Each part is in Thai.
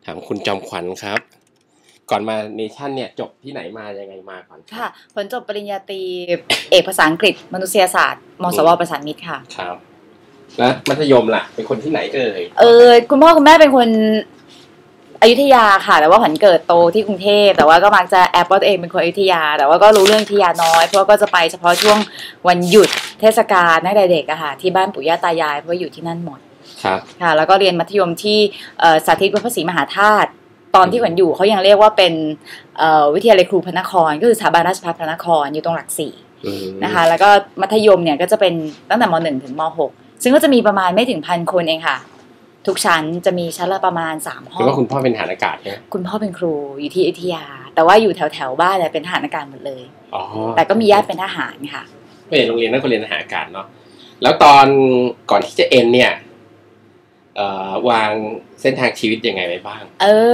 ถามคุณจอมขวัญครับก่อนมาเนชั่นเนี่ยจบที่ไหนมายังไงมาก่อนค่ะผลจบปริญญาตรี เอกภาษาอังกฤษมนุษยศาสตร์มศว.ประสานมิตรค่ะครับแล้วมัธยมล่ะเป็นคนที่ไหนคุณพ่อคุณแม่เป็นคนอยุธยาค่ะแต่ว่าขวัญเกิดโตที่กรุงเทพแต่ว่าก็มักจะแอบว่าตัวเองเป็นคนอยุธยาแต่ว่าก็รู้เรื่องอยุธยาน้อยเพราะก็จะไปเฉพาะช่วงวันหยุดเทศกาลตั้งแต่เด็กอะค่ะที่บ้านปู่ย่าตายายเพราะอยู่ที่นั่นหมดครับค่ะแล้วก็เรียนมัธยมที่สาธิตวัดพระศรีมหาธาตุตอนที่ขวัญอยู่เขายังเรียกว่าเป็นวิทยาลัยครูพระนครก็คือสถาบันราชภัฏพระนครอยู่ตรงหลักสี่นะคะแล้วก็มัธยมเนี่ยก็จะเป็นตั้งแต่ม.1 ถึงม.6 ซึ่งก็จะมีประมาณไม่ถึง1,000 คนเองค่ะทุกชั้นจะมีชั้นละประมาณ3 ห้องคือว่าคุณพ่อเป็นทหารอากาศใช่ไหมคุณพ่อเป็นครูอยู่ที่อยุธยาแต่ว่าอยู่แถวบ้านเนี่ยเป็นทหารอากาศหมดเลยแต่ก็มีญาติเป็นทหารค่ะเป็นโรงเรียนนั่นก็เรียนทหารอากาศเนาะแล้วตอนก่อนที่จะเอ็นเนี่ยวางเส้นทางชีวิตยังไงไว้บ้าง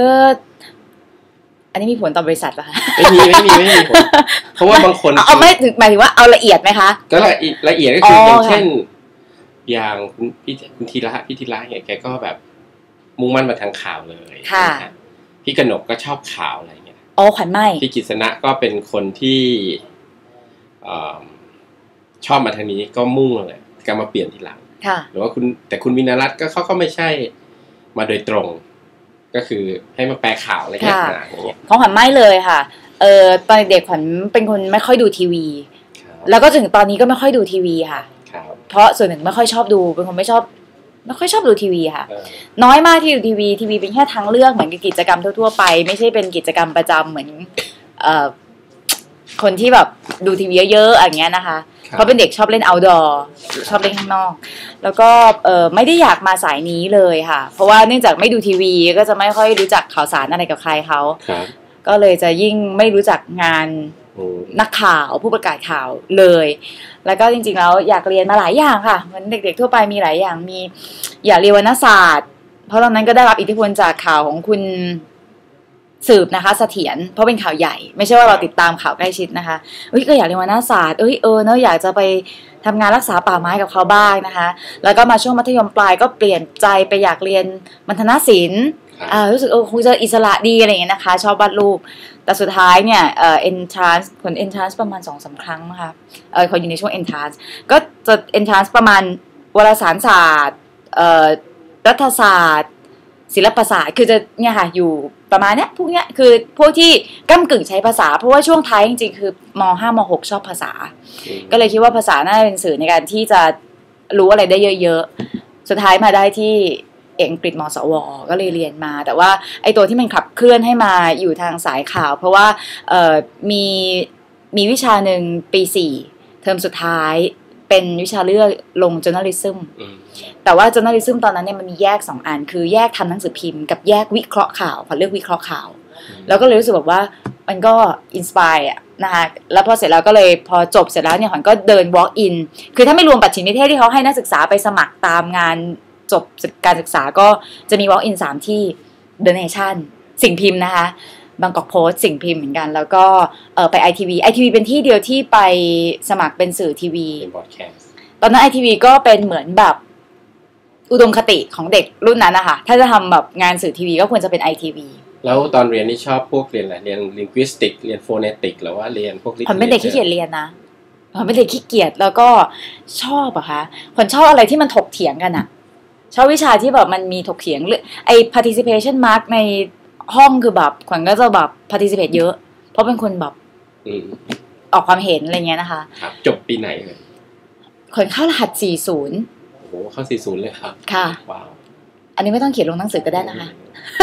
อันนี้มีผลต่อบริษัทป่ะคะไม่มีผลเพราะว่าบางคนเอาไม่ถึงหมายถึงว่าเอาละเอียดไหมคะก็ละเอียดก็คืออย่างเช่นอย่างคุณธีระเนี่ยแกก็แบบมุ่งมั่นมาทางข่าวเลยค่ะพี่กนกก็ชอบข่าวอะไรเงี้ยขวัญไม่พี่กิษณะก็เป็นคนที่ชอบมาทางนี้ก็มุ่งเลยก็มาเปลี่ยนทีหลังหรือว่าคุณวินารัตน์ก็เขาก็ไม่ใช่มาโดยตรงก็คือให้มาแปลข่าวอะไรอย่างเงี้ยของขวัญไม่เลยค่ะตอนเด็กขวัญเป็นคนไม่ค่อยดูทีวีแล้วก็ถึงตอนนี้ก็ไม่ค่อยดูทีวีค่ะเพราะส่วนหนึ่งไม่ค่อยชอบดูเป็นคนไม่ค่อยชอบดูทีวีค่ะน้อยมากที่ดูทีวีเป็นแค่ทางเลือกเหมือนกิจกรรมทั่วๆไปไม่ใช่เป็นกิจกรรมประจำเหมือนคนที่แบบดูทีวีเยอะๆอย่างเงี้ยนะคะเพราะเป็นเด็กชอบเล่น outdoor ชอบเล่นข้างนอกแล้วก็ไม่ได้อยากมาสายนี้เลยค่ะเพราะว่าเนื่องจากไม่ดูทีวีก็จะไม่ค่อยรู้จักข่าวสารอะไรกับใครเขาก็เลยจะยิ่งไม่รู้จักงานนักข่าวผู้ประกาศข่าวเลยแล้วก็จริงๆแล้วอยากเรียนมาหลายอย่างค่ะเหมือนเด็กๆทั่วไปมีหลายอย่างอยากเรียนวรรณศาสตร์เพราะตอนนั้นก็ได้รับอิทธิพลจากข่าวของคุณสืบนะคะเสถียรเพราะเป็นข่าวใหญ่ไม่ใช่ว่าเราติดตามข่าวใกล้ชิดนะคะก็อยากเรียนวรรณศาสตร์เนอะอยากจะไปทำงานรักษาป่าไม้กับเขาบ้างนะคะแล้วก็มาช่วงมัธยมปลายก็เปลี่ยนใจไปอยากเรียนมัณฑนศิลป์รู้สึกคงจะอิสระดีอะไรอย่างเงี้ยนะคะชอบวาดรูปแต่สุดท้ายเนี่ยentrance ผล entrance ประมาณ 2-3 ครั้งนะคะเขาอยู่ในช่วง entrance ก็จะ entrance ประมาณวารสารศาสตร์รัฐศาสตร์ศิลปศาสตร์คือจะเนี่ยค่ะอยู่ประมาณเนี้ยพวกเนี้ยคือพวกที่ก้ำกึ่งใช้ภาษาเพราะว่าช่วงท้ายจริงๆคือม.5 ม.6 ชอบภาษาก็เลยคิดว่าภาษาน่าจะเป็นสื่อในการที่จะรู้อะไรได้เยอะๆสุดท้ายมาได้ที่อังกฤษม.สว.ก็เลยเรียนมาแต่ว่าไอตัวที่มันขับเคลื่อนให้มาอยู่ทางสายข่าวเพราะว่ามีวิชาหนึ่งปี 4เทอมสุดท้ายเป็นวิชาเลือกลง journalism แต่ว่า journalism ตอนนั้นเนี่ยมันมีแยก2 อันคือแยกทำหนังสือพิมพ์กับแยกวิเคราะห์ข่าวขอเลือกวิเคราะห์ข่าวแล้วก็เลยรู้สึกแบบว่ามันก็อินสไปร์อะนะคะแล้วพอเสร็จแล้วก็เลยพอจบเสร็จแล้วเนี่ยขวัญก็เดิน walk in คือถ้าไม่รวมปัจฉิมนิเทศที่เขาให้นักศึกษาไปสมัครตามงานจบการศึกษาก็จะมี walk in 3 ที่ The Nation สิ่งพิมพ์นะคะบางกอกโพสต์สิ่งพิมพ์เหมือนกันแล้วก็ไป ITV เป็นที่เดียวที่ไปสมัครเป็นสื่อทีวีตอนนั้น ITV ก็เป็นเหมือนแบบอุดมคติของเด็กรุ่นนั้นนะคะถ้าจะทำแบบงานสื่อทีวีก็ควรจะเป็น ITV แล้วตอนเรียนนี่ชอบพวกเรียนอะไรเรียน linguistic เรียน phonetic หรือว่าเรียนพวกผมเป็นเด็กขี้เกียจเรียนนะผมเป็นเด็กขี้เกียจแล้วก็ชอบอะคะผมชอบอะไรที่มันถกเถียงกันอะชอบวิชาที่แบบมันมีถกเถียงไอ้ participation mark ในห้องคือแบบขวัญก็จะแบบ participate เยอะเพราะเป็นคนแบบออกความเห็นอะไรเงี้ยนะคะครับจบปีไหนเลยขวัญเข้ารหัส40 โอ้เข้า40เลยครับค่ะว้าวอันนี้ไม่ต้องเขียนลงหนังสือก็ได้นะคะ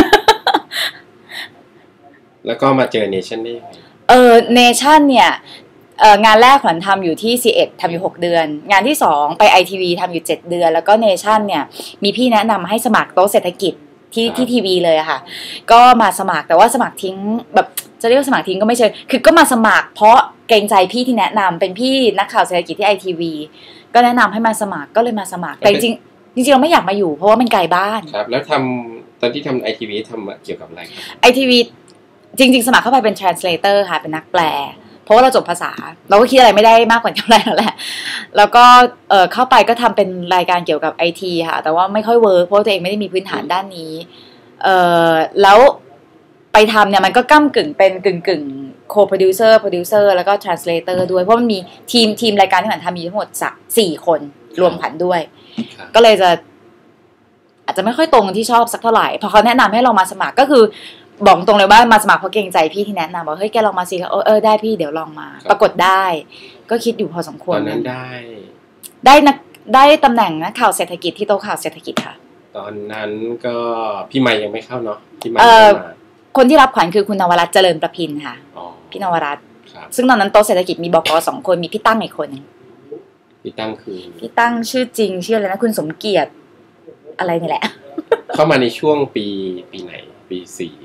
แล้วก็มาเจอ Nation ได้ Nation เนี่ยงานแรกขวัญทำอยู่ที่ C1 ทำอยู่6 เดือนงานที่2ไป ITV ทำอยู่7 เดือนแล้วก็ Nation เนี่ยมีพี่แนะนำให้สมัครโต๊ะเศรษฐกิจที่ทีวีเลยอะค่ะก็มาสมัครแต่ว่าสมัครทิ้งแบบจะเรียกว่าสมัครทิ้งก็ไม่ใช่คือก็มาสมัครเพราะเกรงใจพี่ที่แนะนำเป็นพี่นักข่าวเศรษฐกิจที่ ITV ก็แนะนำให้มาสมัครก็เลยมาสมัครแต่จริงเราไม่อยากมาอยู่เพราะว่ามันไกลบ้านครับแล้วตอนที่ทำ ITV ทำเกี่ยวกับอะไรครับ ITV จริงๆสมัครเข้าไปเป็น translator ค่ะเป็นนักแปลเพราะว่าเราจบภาษาเราก็คิดอะไรไม่ได้มากกว่าเท่าไหร่แล้วแหละแล้วก็เข้าไปก็ทำเป็นรายการเกี่ยวกับ IT ค่ะแต่ว่าไม่ค่อยเวิร์คเพราะตัวเองไม่ได้มีพื้นฐานด้านนี้แล้วไปทำเนี่ยมันก็ก้ำกึ่งเป็นกึ่งโคโปรดิวเซอร์โปรดิวเซอร์แล้วก็ทรานสเลเตอร์ด้วยเพราะมันมีทีมรายการที่ขวัญทำมีทั้งหมด4 คนรวมขวัญด้วยก็เลยจะอาจจะไม่ค่อยตรงที่ชอบสักเท่าไหร่พอเขาแนะนำให้เรามาสมัครก็คือบอกตรงเลยว่ามาสมัครเพราะเกรงใจพี่ที่แนะนำบอกเฮ้ยแกลองมาสิได้พี่เดี๋ยวลองมาปรากฏได้ก็คิดอยู่พอสมควรตอนนั้นได้ตำแหน่งนักข่าวเศรษฐกิจที่โต๊ะข่าวเศรษฐกิจค่ะตอนนั้นก็พี่ใหม่ยังไม่เข้าเนาะพี่ใหม่คนที่รับขวัญคือคุณนวรัตน์เจริญประพินค่ะพี่นวรัตน์ซึ่งตอนนั้นโต๊ะเศรษฐกิจมีบก2 คนมีพี่ตั้งอีกคนนึงพี่ตั้งคือพี่ตั้งชื่อจริงชื่ออะไรนะคุณสมเกียรติอะไรนี่แหละเข้ามาในช่วงปีไหนปี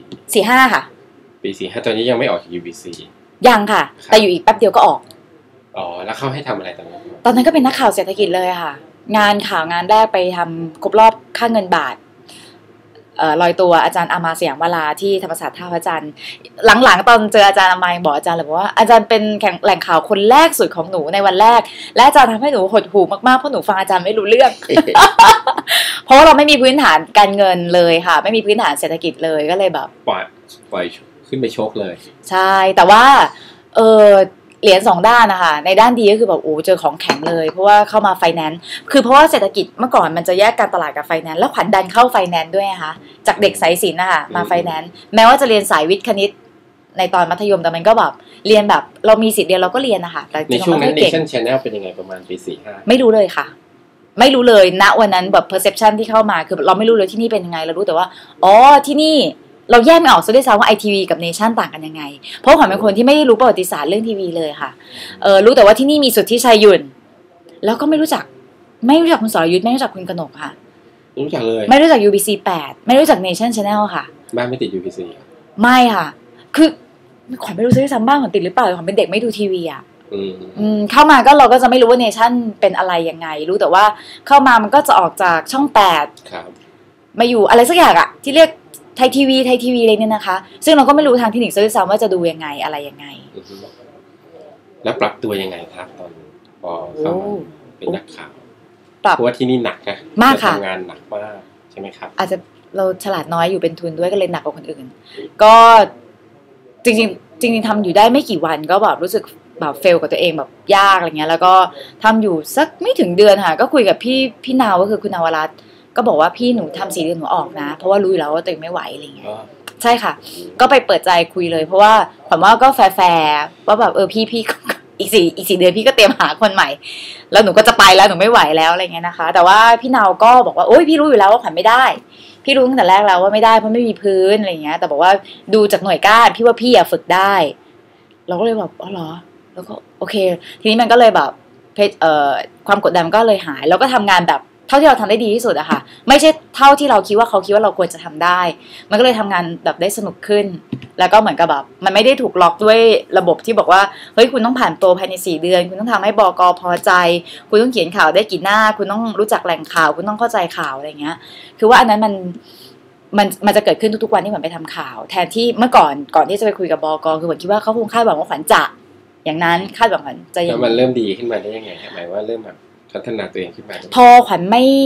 45ค่ะปี45ตอนนี้ยังไม่ออกจาก UBC ยังค่ะแต่อยู่อีกแป๊บเดียวก็ออกแล้วเข้าให้ทำอะไรตอนนั้นก็เป็นนักข่าวเศรษฐกิจเลยค่ะงานข่าวงานแรกไปทำครบรอบค่าเงินบาทลอยตัวอาจารย์อามาสยามวราที่ธรรมศาสตร์ท่าพระจันทร์หลังๆตอนเจออาจารย์อามาบอกอาจารย์เลยว่าอาจารย์เป็นแหล่งข่าวคนแรกสุดของหนูในวันแรกและอาจารย์ทำให้หนูหดหู่มากๆเพราะหนูฟังอาจารย์ไม่รู้เรื่อง เพราะว่าเราไม่มีพื้นฐานการเงินเลยค่ะไม่มีพื้นฐานเศรษฐกิจเลยก็เลยแบบปล่อยขึ้นไปโชคเลยใช่แต่ว่าเหรียญ2 ด้านนะคะในด้านดีก็คือแบบเจอของแข็งเลยเพราะว่าเข้ามาไฟแนนซ์คือเพราะว่าเศรษฐกิจเมื่อก่อนมันจะแยกการตลาดกับไฟแนนซ์แล้วขวัญดันเข้าไฟแนนซ์ด้วยนะคะจากเด็กสายศิลป์นะคะมาไฟแนนซ์แม้ว่าจะเรียนสายวิทย์คณิตในตอนมัธยมแต่มันก็แบบเรียนแบบเรามีสิทธิ์เรียนเราก็เรียนนะคะแต่ในช่วงนั้น Nation Channel เป็นยังไงประมาณปี45 ไม่รู้เลยค่ะไม่รู้เลยณวันนั้นแบบ perception ที่เข้ามาคือเราไม่รู้เลยที่นี่เป็นยังไงเรารู้แต่ว่าที่นี่เราแยกไม่ออกซะด้วยซ้ำว่า ITV กับ Nation ต่างกันยังไงเพราะขวัญเป็นคนที่ไม่ได้รู้ประวัติศาสตร์เรื่องทีวีเลยค่ะรู้แต่ว่าที่นี่มีสุทธิชัยหยุ่นแล้วก็ไม่รู้จักคุณสรยุทธไม่รู้จักคุณกนกค่ะรู้จักเลยไม่รู้จัก UBC 8ไม่รู้จัก Nation Channel ค่ะบ้านไม่ติด UBC ไม่ค่ะคือขวัญไม่รู้ซะด้วยซ้ำบ้านขวัญติดหรือเปล่าขวัญเป็นเด็กไม่ดูทีวีอ่ะเข้ามาก็เราก็จะไม่รู้ว่า Nation เป็นอะไรยังไงรู้แต่ว่าเข้ามามันก็จะออกจากช่อง8ครับมาอยู่อะไรสักอย่างอ่ะที่เรียกไทยทีวีอะไรเนี่ยนะคะซึ่งเราก็ไม่รู้ทางเทคนิคซะด้วยซ้ำว่าจะดูยังไงอะไรยังไงแล้วปรับตัวยังไงครับตอนพอเข้ามาเป็นนักข่าวเพราะว่าที่นี่หนักนะมากค่ะทำงานหนักมากใช่ไหมครับอาจจะเราฉลาดน้อยอยู่เป็นทุนด้วยก็เลยหนักกว่าคนอื่นก็จริงทำอยู่ได้ไม่กี่วันก็แบบรู้สึกแบบเฟลกับตัวเองแบบยากอะไรเงี้ยแล้วก็ทำอยู่สักไม่ถึงเดือนค่ะก็คุยกับพี่นาวก็คือคุณนวรัตน์ก็บอกว่าพี่หนูทำ4 เดือนหนูออกนะเพราะว่ารู้อยู่แล้วว่าตัวเองไม่ไหวอะไรเงี้ยใช่ค่ะก็ไปเปิดใจคุยเลยเพราะว่าผมว่าก็แฟร์ว่าแบบพี่อีก4 เดือนพี่ก็เตรียมหาคนใหม่แล้วหนูก็จะไปแล้วหนูไม่ไหวแล้วอะไรเงี้ยนะคะแต่ว่าพี่นาวก็บอกว่าโอ๊ยพี่รู้อยู่แล้วว่าขวัญไม่ได้พี่รู้ตั้งแต่แรกแล้วว่าไม่ได้เพราะไม่มีพื้นอะไรเงี้ยแต่บอกว่าดูจากหน่วยก้านพี่ว่าพี่ฝึกได้เราก็เลยแบบเหรอแล้วก็โอเคทีนี้มันก็เลยแบบความกดดันก็เลยหายแล้วก็ทำงานแบบเท่าที่เราทำได้ดีที่สุดอะค่ะไม่ใช่เท่าที่เราคิดว่าเขาคิดว่าเราควรจะทำได้มันก็เลยทำงานแบบได้สนุกขึ้นแล้วก็เหมือนกับแบบมันไม่ได้ถูกล็อกด้วยระบบที่บอกว่าเฮ้ยคุณต้องผ่านโปรภายใน4 เดือนคุณต้องทำให้บก.พอใจคุณต้องเขียนข่าวได้กี่หน้าคุณต้องรู้จักแหล่งข่าวคุณต้องเข้าใจข่าวอะไรเงี้ยคือว่าอันนั้นมันจะเกิดขึ้นทุกๆวันที่ขวัญไปทำข่าวแทนที่เมื่อก่อนที่จะไปคุยกับบก.คือขวัญคิดว่าเขาคงคาดหวังว่าขวัญจะอย่างนั้นคาดหวังขวัญจะแล้วมันเริ่มดีขึ้นมาได้ยังไงหมายว่าเริ่มแบบพัฒนาตัวเองขึ้นมาพอขวัญ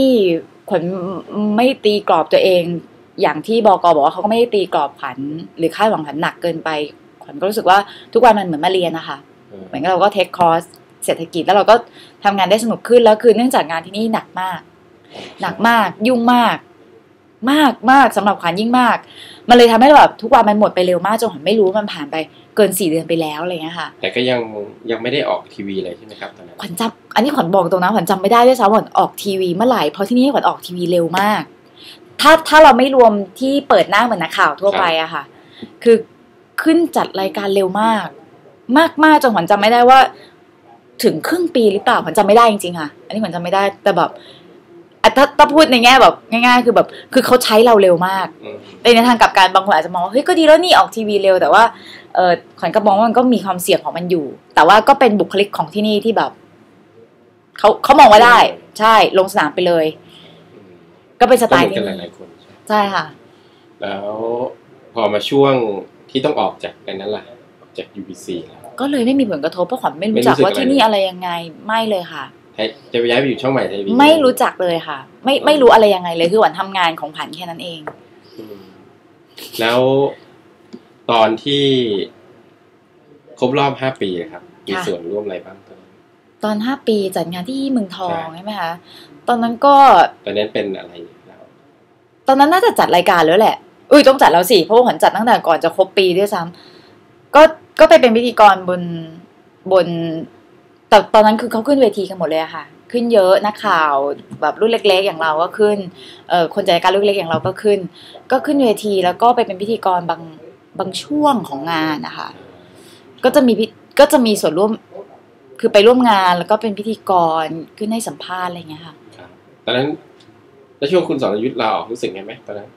ไม่ตีกรอบตัวเองอย่างที่บก.บอกว่าเขาก็ไม่ได้ตีกรอบขวัญหรือคาดหวังขวัญหนักเกินไปขวัญก็รู้สึกว่าทุกวันมันเหมือนมาเรียนนะคะเหมือนกับเราก็เทคคอร์สเศรษฐกิจแล้วเราก็ทำงานได้สนุกขึ้นแล้วคือเนื่องจากงานที่นี่หนักมากยุ่งมากสำหรับขวัญยิ่งมากมันเลยทำให้แบบทุกวันมันหมดไปเร็วมากจนขวัญไม่รู้มันผ่านไปเกิน4 เดือนไปแล้วอะไรเงี้ยค่ะแต่ก็ยังไม่ได้ออกทีวีเลยใช่ไหมครับตอนนั้นขวัญจำอันนี้ขวัญบอกตรงนะขวัญจำไม่ได้ด้วยซ้ำขวัญออกทีวีเมื่อไหร่เพราะที่นี่ขวัญออกทีวีเร็วมากถ้าเราไม่รวมที่เปิดหน้าเหมือนนักข่าวทั่วไปอะค่ะคือขึ้นจัดรายการเร็วมากจนขวัญจำไม่ได้ว่าถึงครึ่งปีหรือเปล่าขวัญจำไม่ได้จริงๆค่ะอันนี้ขวัญจำไม่ได้แต่แบบถ้าพูดในแง่แบบง่ายๆคือแบบคือเขาใช้เราเร็วมากในทางกลับกันบางคนอาจจะมองว่าเฮ้ยก็ดีแล้วนี่ออกทีวีเร็วแต่ว่าขวัญก็มองว่ามันก็มีความเสี่ยงของมันอยู่แต่ว่าก็เป็นบุคลิกของที่นี่ที่แบบเขามองว่าได้ใช่ลงสนามไปเลยก็เป็นสไตล์ที่หลายคนใช่ค่ะแล้วพอมาช่วงที่ต้องออกจากนั้นล่ะจาก UBC ก็เลยไม่มีผลกระทบเพราะขวัญไม่รู้จักว่าที่นี่อะไรยังไงไม่เลยค่ะจะไปย้ายไปอยู่ช่องใหม่ทีวีไม่รู้จักเลยค่ะไม่รู้อะไรยังไงเลยคือขวัญทำงานของขวัญแค่นั้นเองแล้วตอนที่ครบรอบ5 ปีครับมีส่วนร่วมอะไรบ้างตอน5 ปีจัดงานที่เมืองทองใช่ไหมคะตอนนั้นก็ตอนนั้นเป็นอะไรแล้วตอนนั้นน่าจะจัดรายการแล้วแหละต้องจัดแล้วสิเพราะว่าขวัญจัดตั้งแต่ก่อนจะครบปีด้วยซ้ำก็ไปเป็นพิธีกรบนแต่ตอนนั้นคือเขาขึ้นเวทีกันหมดเลยอะค่ะขึ้นเยอะนักข่าวแบบรุ่นเล็กๆอย่างเราก็ขึ้นคนจัดรายการรุ่นเล็กอย่างเราก็ขึ้นเวทีแล้วก็ไปเป็นพิธีกรบางช่วงของงานนะคะก็จะมีส่วนร่วมคือไปร่วมงานแล้วก็เป็นพิธีกรขึ้นให้สัมภาษณ์อะไรเงี้ยค่ะตอนนั้นแล้วช่วงคุณสรยุทธ์ลาออกรู้สึกไงไหมตอนนั้น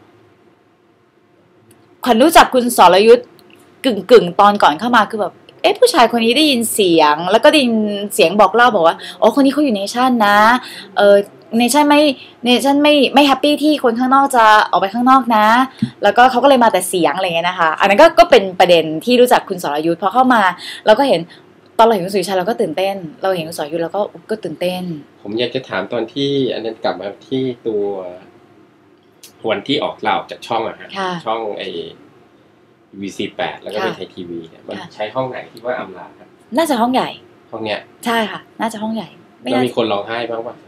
ขวัญรู้จักคุณสรยุทธ์กึ่งตอนก่อนเข้ามาคือแบบผู้ชายคนนี้ได้ยินเสียงแล้วก็ได้ยินเสียงบอกเล่าบอกว่าอ๋อคนนี้เขาอยู่เนชั่นนะเนชั่นไม่แฮปปี้ที่คนข้างนอกจะออกไปข้างนอกนะแล้วก็เขาก็เลยมาแต่เสียงอะไรเงี้ยนะคะอันนั้นก็เป็นประเด็นที่รู้จักคุณสรยุทธ์พอเข้ามาเราก็เห็นตอนเราเห็นคุณสุริชัยเราก็ตื่นเต้นเราเห็นคุณสรยุทธ์เราก็ตื่นเต้นผมอยากจะถามตอนที่อันนั้นกลับมาที่ตัววันที่ออกลาออกจากช่องอะฮะช่องVC8 แล้วก็เป็นไทยทีวีเนี่ยมันใช้ห้องไหนที่ว่าอำลาครับน่าจะห้องใหญ่ห้องเนี้ยใช่ค่ะน่าจะห้องใหญ่แล้วมีคนร้องไห้บ้างป่ะ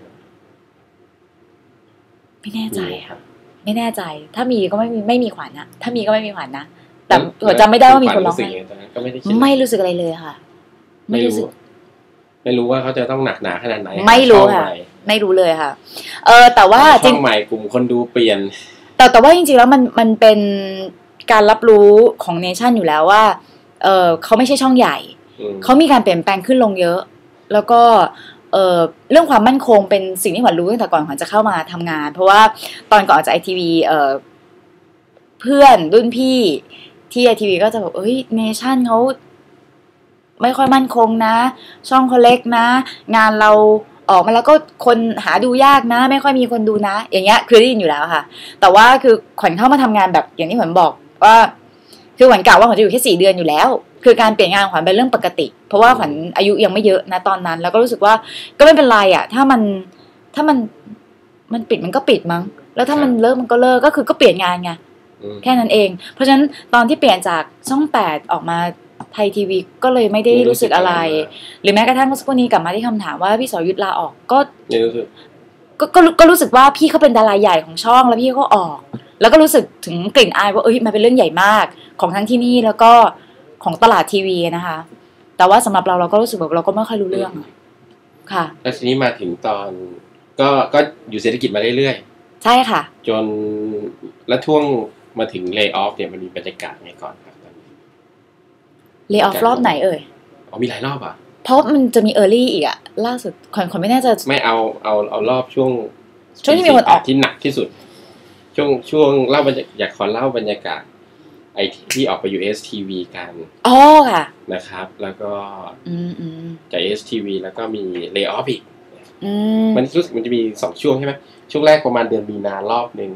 ไม่แน่ใจครับไม่แน่ใจถ้ามีก็ไม่มีขวัญนะถ้ามีก็ไม่มีขวัญนะแต่จำไม่ได้ว่ามีคนร้องไห้ไม่รู้สึกอะไรเลยค่ะไม่รู้ว่าเขาจะต้องหนักหนาขนาดไหนไม่รู้ค่ะไม่รู้เลยค่ะแต่ว่าช่องใหม่กลุ่มคนดูเปลี่ยนแต่ว่าจริงๆแล้วมันเป็นการรับรู้ของเนชั่นอยู่แล้วว่าเขาไม่ใช่ช่องใหญ่เขามีการเปลี่ยนแปลงขึ้นลงเยอะแล้วก็เรื่องความมั่นคงเป็นสิ่งที่ขวัญรู้ตั้งแต่ก่อนขวัญจะเข้ามาทำงานเพราะว่าตอนก่อนจากITVเพื่อนรุ่นพี่ที่ ITV ก็จะบอกเนชั่นเขาไม่ค่อยมั่นคงนะช่องเขาเล็กนะงานเราออกมาแล้วก็คนหาดูยากนะไม่ค่อยมีคนดูนะอย่างเงี้ยคือได้ยินอยู่แล้วค่ะแต่ว่าคือขวัญเข้ามาทำงานแบบอย่างที่ขวัญบอกว่าคือขวัญกล่าวว่าขวัญจะอยู่แค่4 เดือนอยู่แล้วคือการเปลี่ยนงานขวัญเป็นเรื่องปกติเพราะว่าขวัญอายุยังไม่เยอะนะตอนนั้นแล้วก็รู้สึกว่าก็ไม่เป็นไรอ่ะถ้ามันปิดมันก็ปิดมั้งแล้วถ้ามันเลิกมันก็เลิกก็คือก็เปลี่ยนงานไงแค่นั้นเองเพราะฉะนั้นตอนที่เปลี่ยนจากช่อง8ออกมาไทยทีวีก็เลยไม่ได้รู้สึกอะไรหรือแม้กระทั่งเมื่อสักครู่นี้กลับมาที่คำถามว่าพี่สรยุทธ์ลาออกก็รู้สึกว่าพี่เขาเป็นดาราใหญ่ของช่องแล้วพี่ก็ออกแล้วก็รู้สึกถึงกลิ่นอายว่ามันเป็นเรื่องใหญ่มากของทั้งที่นี่แล้วก็ของตลาดทีวีนะคะแต่ว่าสำหรับเราก็รู้สึกแบบเราก็ไม่ค่อยรู้เรื่องค่ะแล้วทีนี้มาถึงตอนก็อยู่เศรษฐกิจมาเรื่อยๆใช่ค่ะจนแล้วช่วงมาถึงเลย์ออฟเนี่ยมันมีบรรยากาศไงก่อนครับเลย์ออฟรอบไหนมีหลายรอบอ่ะเพราะมันจะมีเออร์ลี่อีกอ่ะล่าสุดขวัญไม่แน่ใจไม่เอารอบช่วงที่มีคนออกที่หนักที่สุดช่วงเล่าอยากขอเล่าบรรยากาศไอที่ออกไป USTV กันค่ะนะครับแล้วก็จาก USTV แล้วก็มีเลย์ออฟอีกมันรู้สึกมันจะมี2 ช่วงใช่ไหมช่วงแรกประมาณเดือนมีนารอบนึง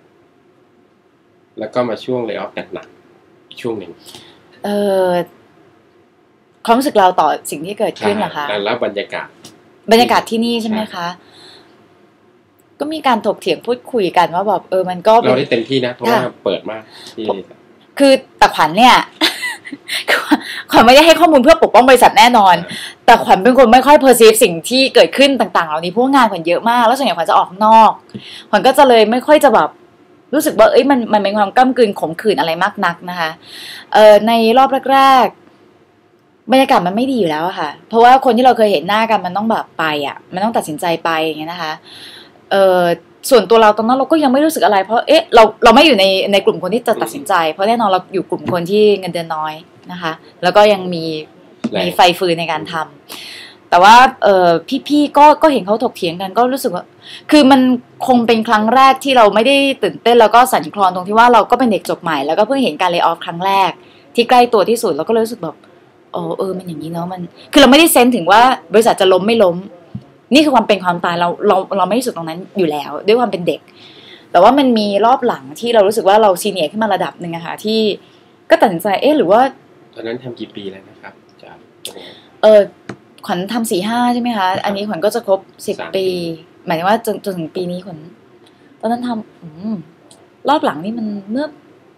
แล้วก็มาช่วงเลย์ออฟหนักๆอีกช่วงนึงความรู้สึกเราต่อสิ่งที่เกิดขึ้นเหรอคะแล้วบรรยากาศที่นี่ใช่ไหมคะก็มีการถกเถียงพูดคุยกันว่าแบบมันก็เราได้เต็มที่นะเพราะว่าเปิดมากคือแต่ขวัญเนี่ยขวัญไม่ได้ให้ข้อมูลเพื่อปกป้องบริษัทแน่นอนแต่ขวัญเป็นคนไม่ค่อยเพอร์ซีฟสิ่งที่เกิดขึ้นต่างๆเหล่านี้เพราะงานขวัญเยอะมากแล้วส่วนใหญ่ขวัญจะออกนอกขวัญก็จะเลยไม่ค่อยจะแบบรู้สึกว่ามันเป็นความก้ำกลืนขมขื่นอะไรมากนักนะคะในรอบแรกๆบรรยากาศมันไม่ดีอยู่แล้วค่ะเพราะว่าคนที่เราเคยเห็นหน้ากันมันต้องแบบไปอ่ะมันต้องตัดสินใจไปอย่างเงี้ยนะคะส่วนตัวเราตอนนั้นเราก็ยังไม่รู้สึกอะไรเพราะเราไม่อยู่ในกลุ่มคนที่จะตัดสินใจเพราะแน่นอนเราอยู่กลุ่มคนที่เงินเดือนน้อยนะคะแล้วก็ยังมีไฟฟืนในการทำแต่ว่าพี่ๆก็เห็นเขาถกเถียงกันก็รู้สึกว่าคือมันคงเป็นครั้งแรกที่เราไม่ได้ตื่นเต้นแล้วก็สั่นคลอนตรงที่ว่าเราก็เป็นเด็กจบใหม่แล้วก็เพิ่งเห็นการเลย์ออฟครั้งแรกที่ใกล้ตัวที่สุดเราก็เลยรู้สึกแบบมันอย่างนี้เนาะมันคือเราไม่ได้เซนส์ถึงว่าบริษัทจะล้มไม่ล้มนี่คือความเป็นความตายเราไม่รู้สึกตรงนั้นอยู่แล้วด้วยความเป็นเด็กแต่ว่ามันมีรอบหลังที่เรารู้สึกว่าเราซีเนียร์ขึ้นมาระดับนึงอะค่ะที่ก็ตัดสินใจหรือว่าตอนนั้นทำกี่ปีแล้วนะครับจากขวัญทำ4-5ใช่ไหมคะอันนี้ขวัญก็จะครบ10 ปีหมายถึงว่าจนถึงปีนี้ขวัญตอนนั้นทำรอบหลังนี่มันเมื่อ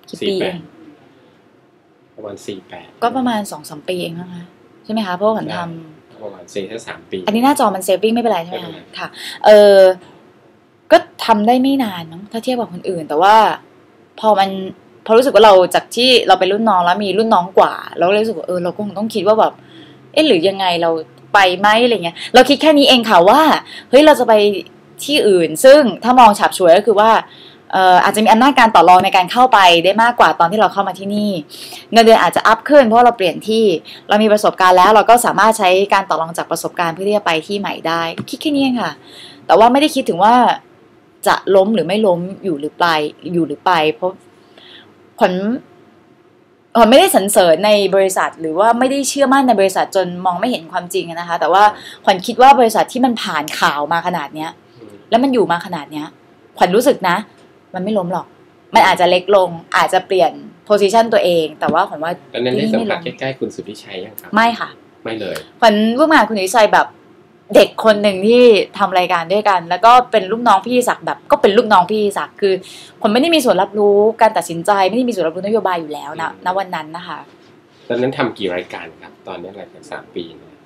กี่ปีเองประมาณ48 ก็ประมาณ 2-3 ปีเองนะคะใช่ไหมคะเพราะว่าขวัญทำประมาณ4-3 ปีอันนี้หน้าจอมันเซฟวิ่งไม่เป็นไรใช่ไหมค่ะก็ทำได้ไม่นานมั้งถ้าเทียบกับคนอื่นแต่ว่าพอรู้สึกว่าเราจากที่เราเป็นรุ่นน้องแล้วมีรุ่นน้องกว่าเราเลยรู้สึกว่าเราก็คงต้องคิดว่าแบบหรือยังไงเราไปไหมอะไรเงี้ยเราคิดแค่นี้เองค่ะว่าเฮ้ยเราจะไปที่อื่นซึ่งถ้ามองฉับฉวยก็คือว่าอาจจะมีอำนาจการต่อรองในการเข้าไปได้มากกว่าตอนที่เราเข้ามาที่นี่เงินเดือนอาจจะอัพขึ้นเพราะเราเปลี่ยนที่เรามีประสบการณ์แล้วเราก็สามารถใช้การต่อรองจากประสบการณ์เพื่อที่จะไปที่ใหม่ได้คิดแค่นี้เองค่ะแต่ว่าไม่ได้คิดถึงว่าจะล้มหรือไม่ล้มอยู่หรือไปเพราะขวัญไม่ได้สรรเสริญในบริษัทหรือว่าไม่ได้เชื่อมั่นในบริษัทจนมองไม่เห็นความจริงนะคะแต่ว่าขวัญคิดว่าบริษัทที่มันผ่านข่าวมาขนาดเนี้ยแล้วมันอยู่มาขนาดเนี้ยขวัญรู้สึกนะมันไม่ล้มหรอกมันอาจจะเล็กลงอาจจะเปลี่ยนโพสิชันตัวเองแต่ว่าขวัญว่าแล้วนั้นได้สัมผัสใกล้ๆคุณสุทธิชัยยังครับไม่ค่ะไม่เลยขวัญร่วมงานคุณสุทธิชัยแบบเด็กคนหนึ่งที่ทำรายการด้วยกันแล้วก็เป็นลูกน้องพี่ศักดิ์แบบก็เป็นลูกน้องพี่ศักดิ์คือผมไม่ได้มีส่วนรับรู้การตัดสินใจไม่ได้มีส่วนรับรู้นโยบายอยู่แล้วนะณวันนั้นนะคะตอนนั้นทำกี่รายการครับตอนนี้รายการ3 ปีนะ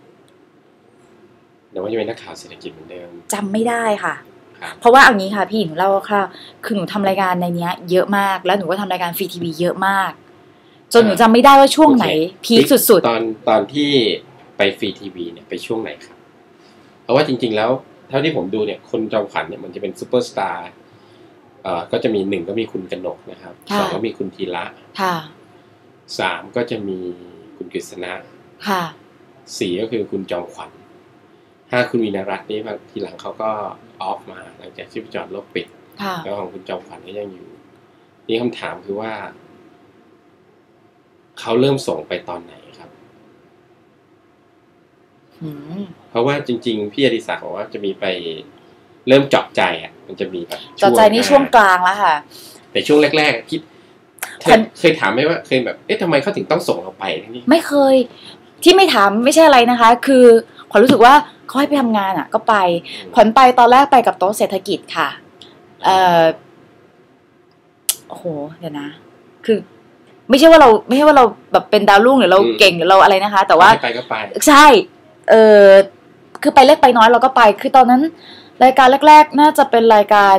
แต่ว่าจะเป็นนักข่าวเศรษฐกิจเหมือนเดิมจำไม่ได้ค่ะเพราะว่าเอางี้ค่ะพี่หนูเล่าค่ะคือหนูทำรายการในนี้เยอะมากแล้วหนูก็ทำรายการฟรีทีวีเยอะมากจนหนูจำไม่ได้ว่าช่วงไหนพีคสุดๆตอนที่ไปฟรีทีวีเนี่ยไปช่วงไหนครับเพราะว่าจริงๆแล้วเท่าที่ผมดูเนี่ยคนจอมขวัญเนี่ยมันจะเป็นซูเปอร์สตาร์ก็จะมี1ก็มีคุณกนกนะครับ2ก็มีคุณธีระ3ก็จะมีคุณกฤษณะ4ก็คือคุณจอมขวัญ5คุณวินารัตน์นี่ทีหลังเขาก็ออฟมาหลังจากที่จอดรถปิดแล้วของคุณจอมขวัญก็ยังอยู่นี่คำถามคือว่าเขาเริ่มส่งไปตอนไหนครับเพราะว่าจริงๆพี่อดิศักดิ์บอกว่าจะมีไปเริ่มเจาะใจอ่ะมันจะมีแบบเจาะใจนี่ช่วงกลางแล้วค่ะแต่ช่วงแรกๆคิดเคยถามไหมว่าเคยแบบทำไมเขาถึงต้องส่งเราไปนี่ไม่เคยที่ไม่ถามไม่ใช่อะไรนะคะคือขวัญรู้สึกว่าเขาให้ไปทำงานอ่ะก็ไปขวัญไปตอนแรกไปกับโต๊ะเศรษฐกิจค่ะโอ้โหเดี๋ยวนะคือไม่ใช่ว่าเราแบบเป็นดาวรุ่งหรือเราเก่งหรือเราอะไรนะคะแต่ว่าไปก็ไปใช่คือไปเล็กไปน้อยเราก็ไปคือตอนนั้นรายการแรกๆน่าจะเป็นรายการ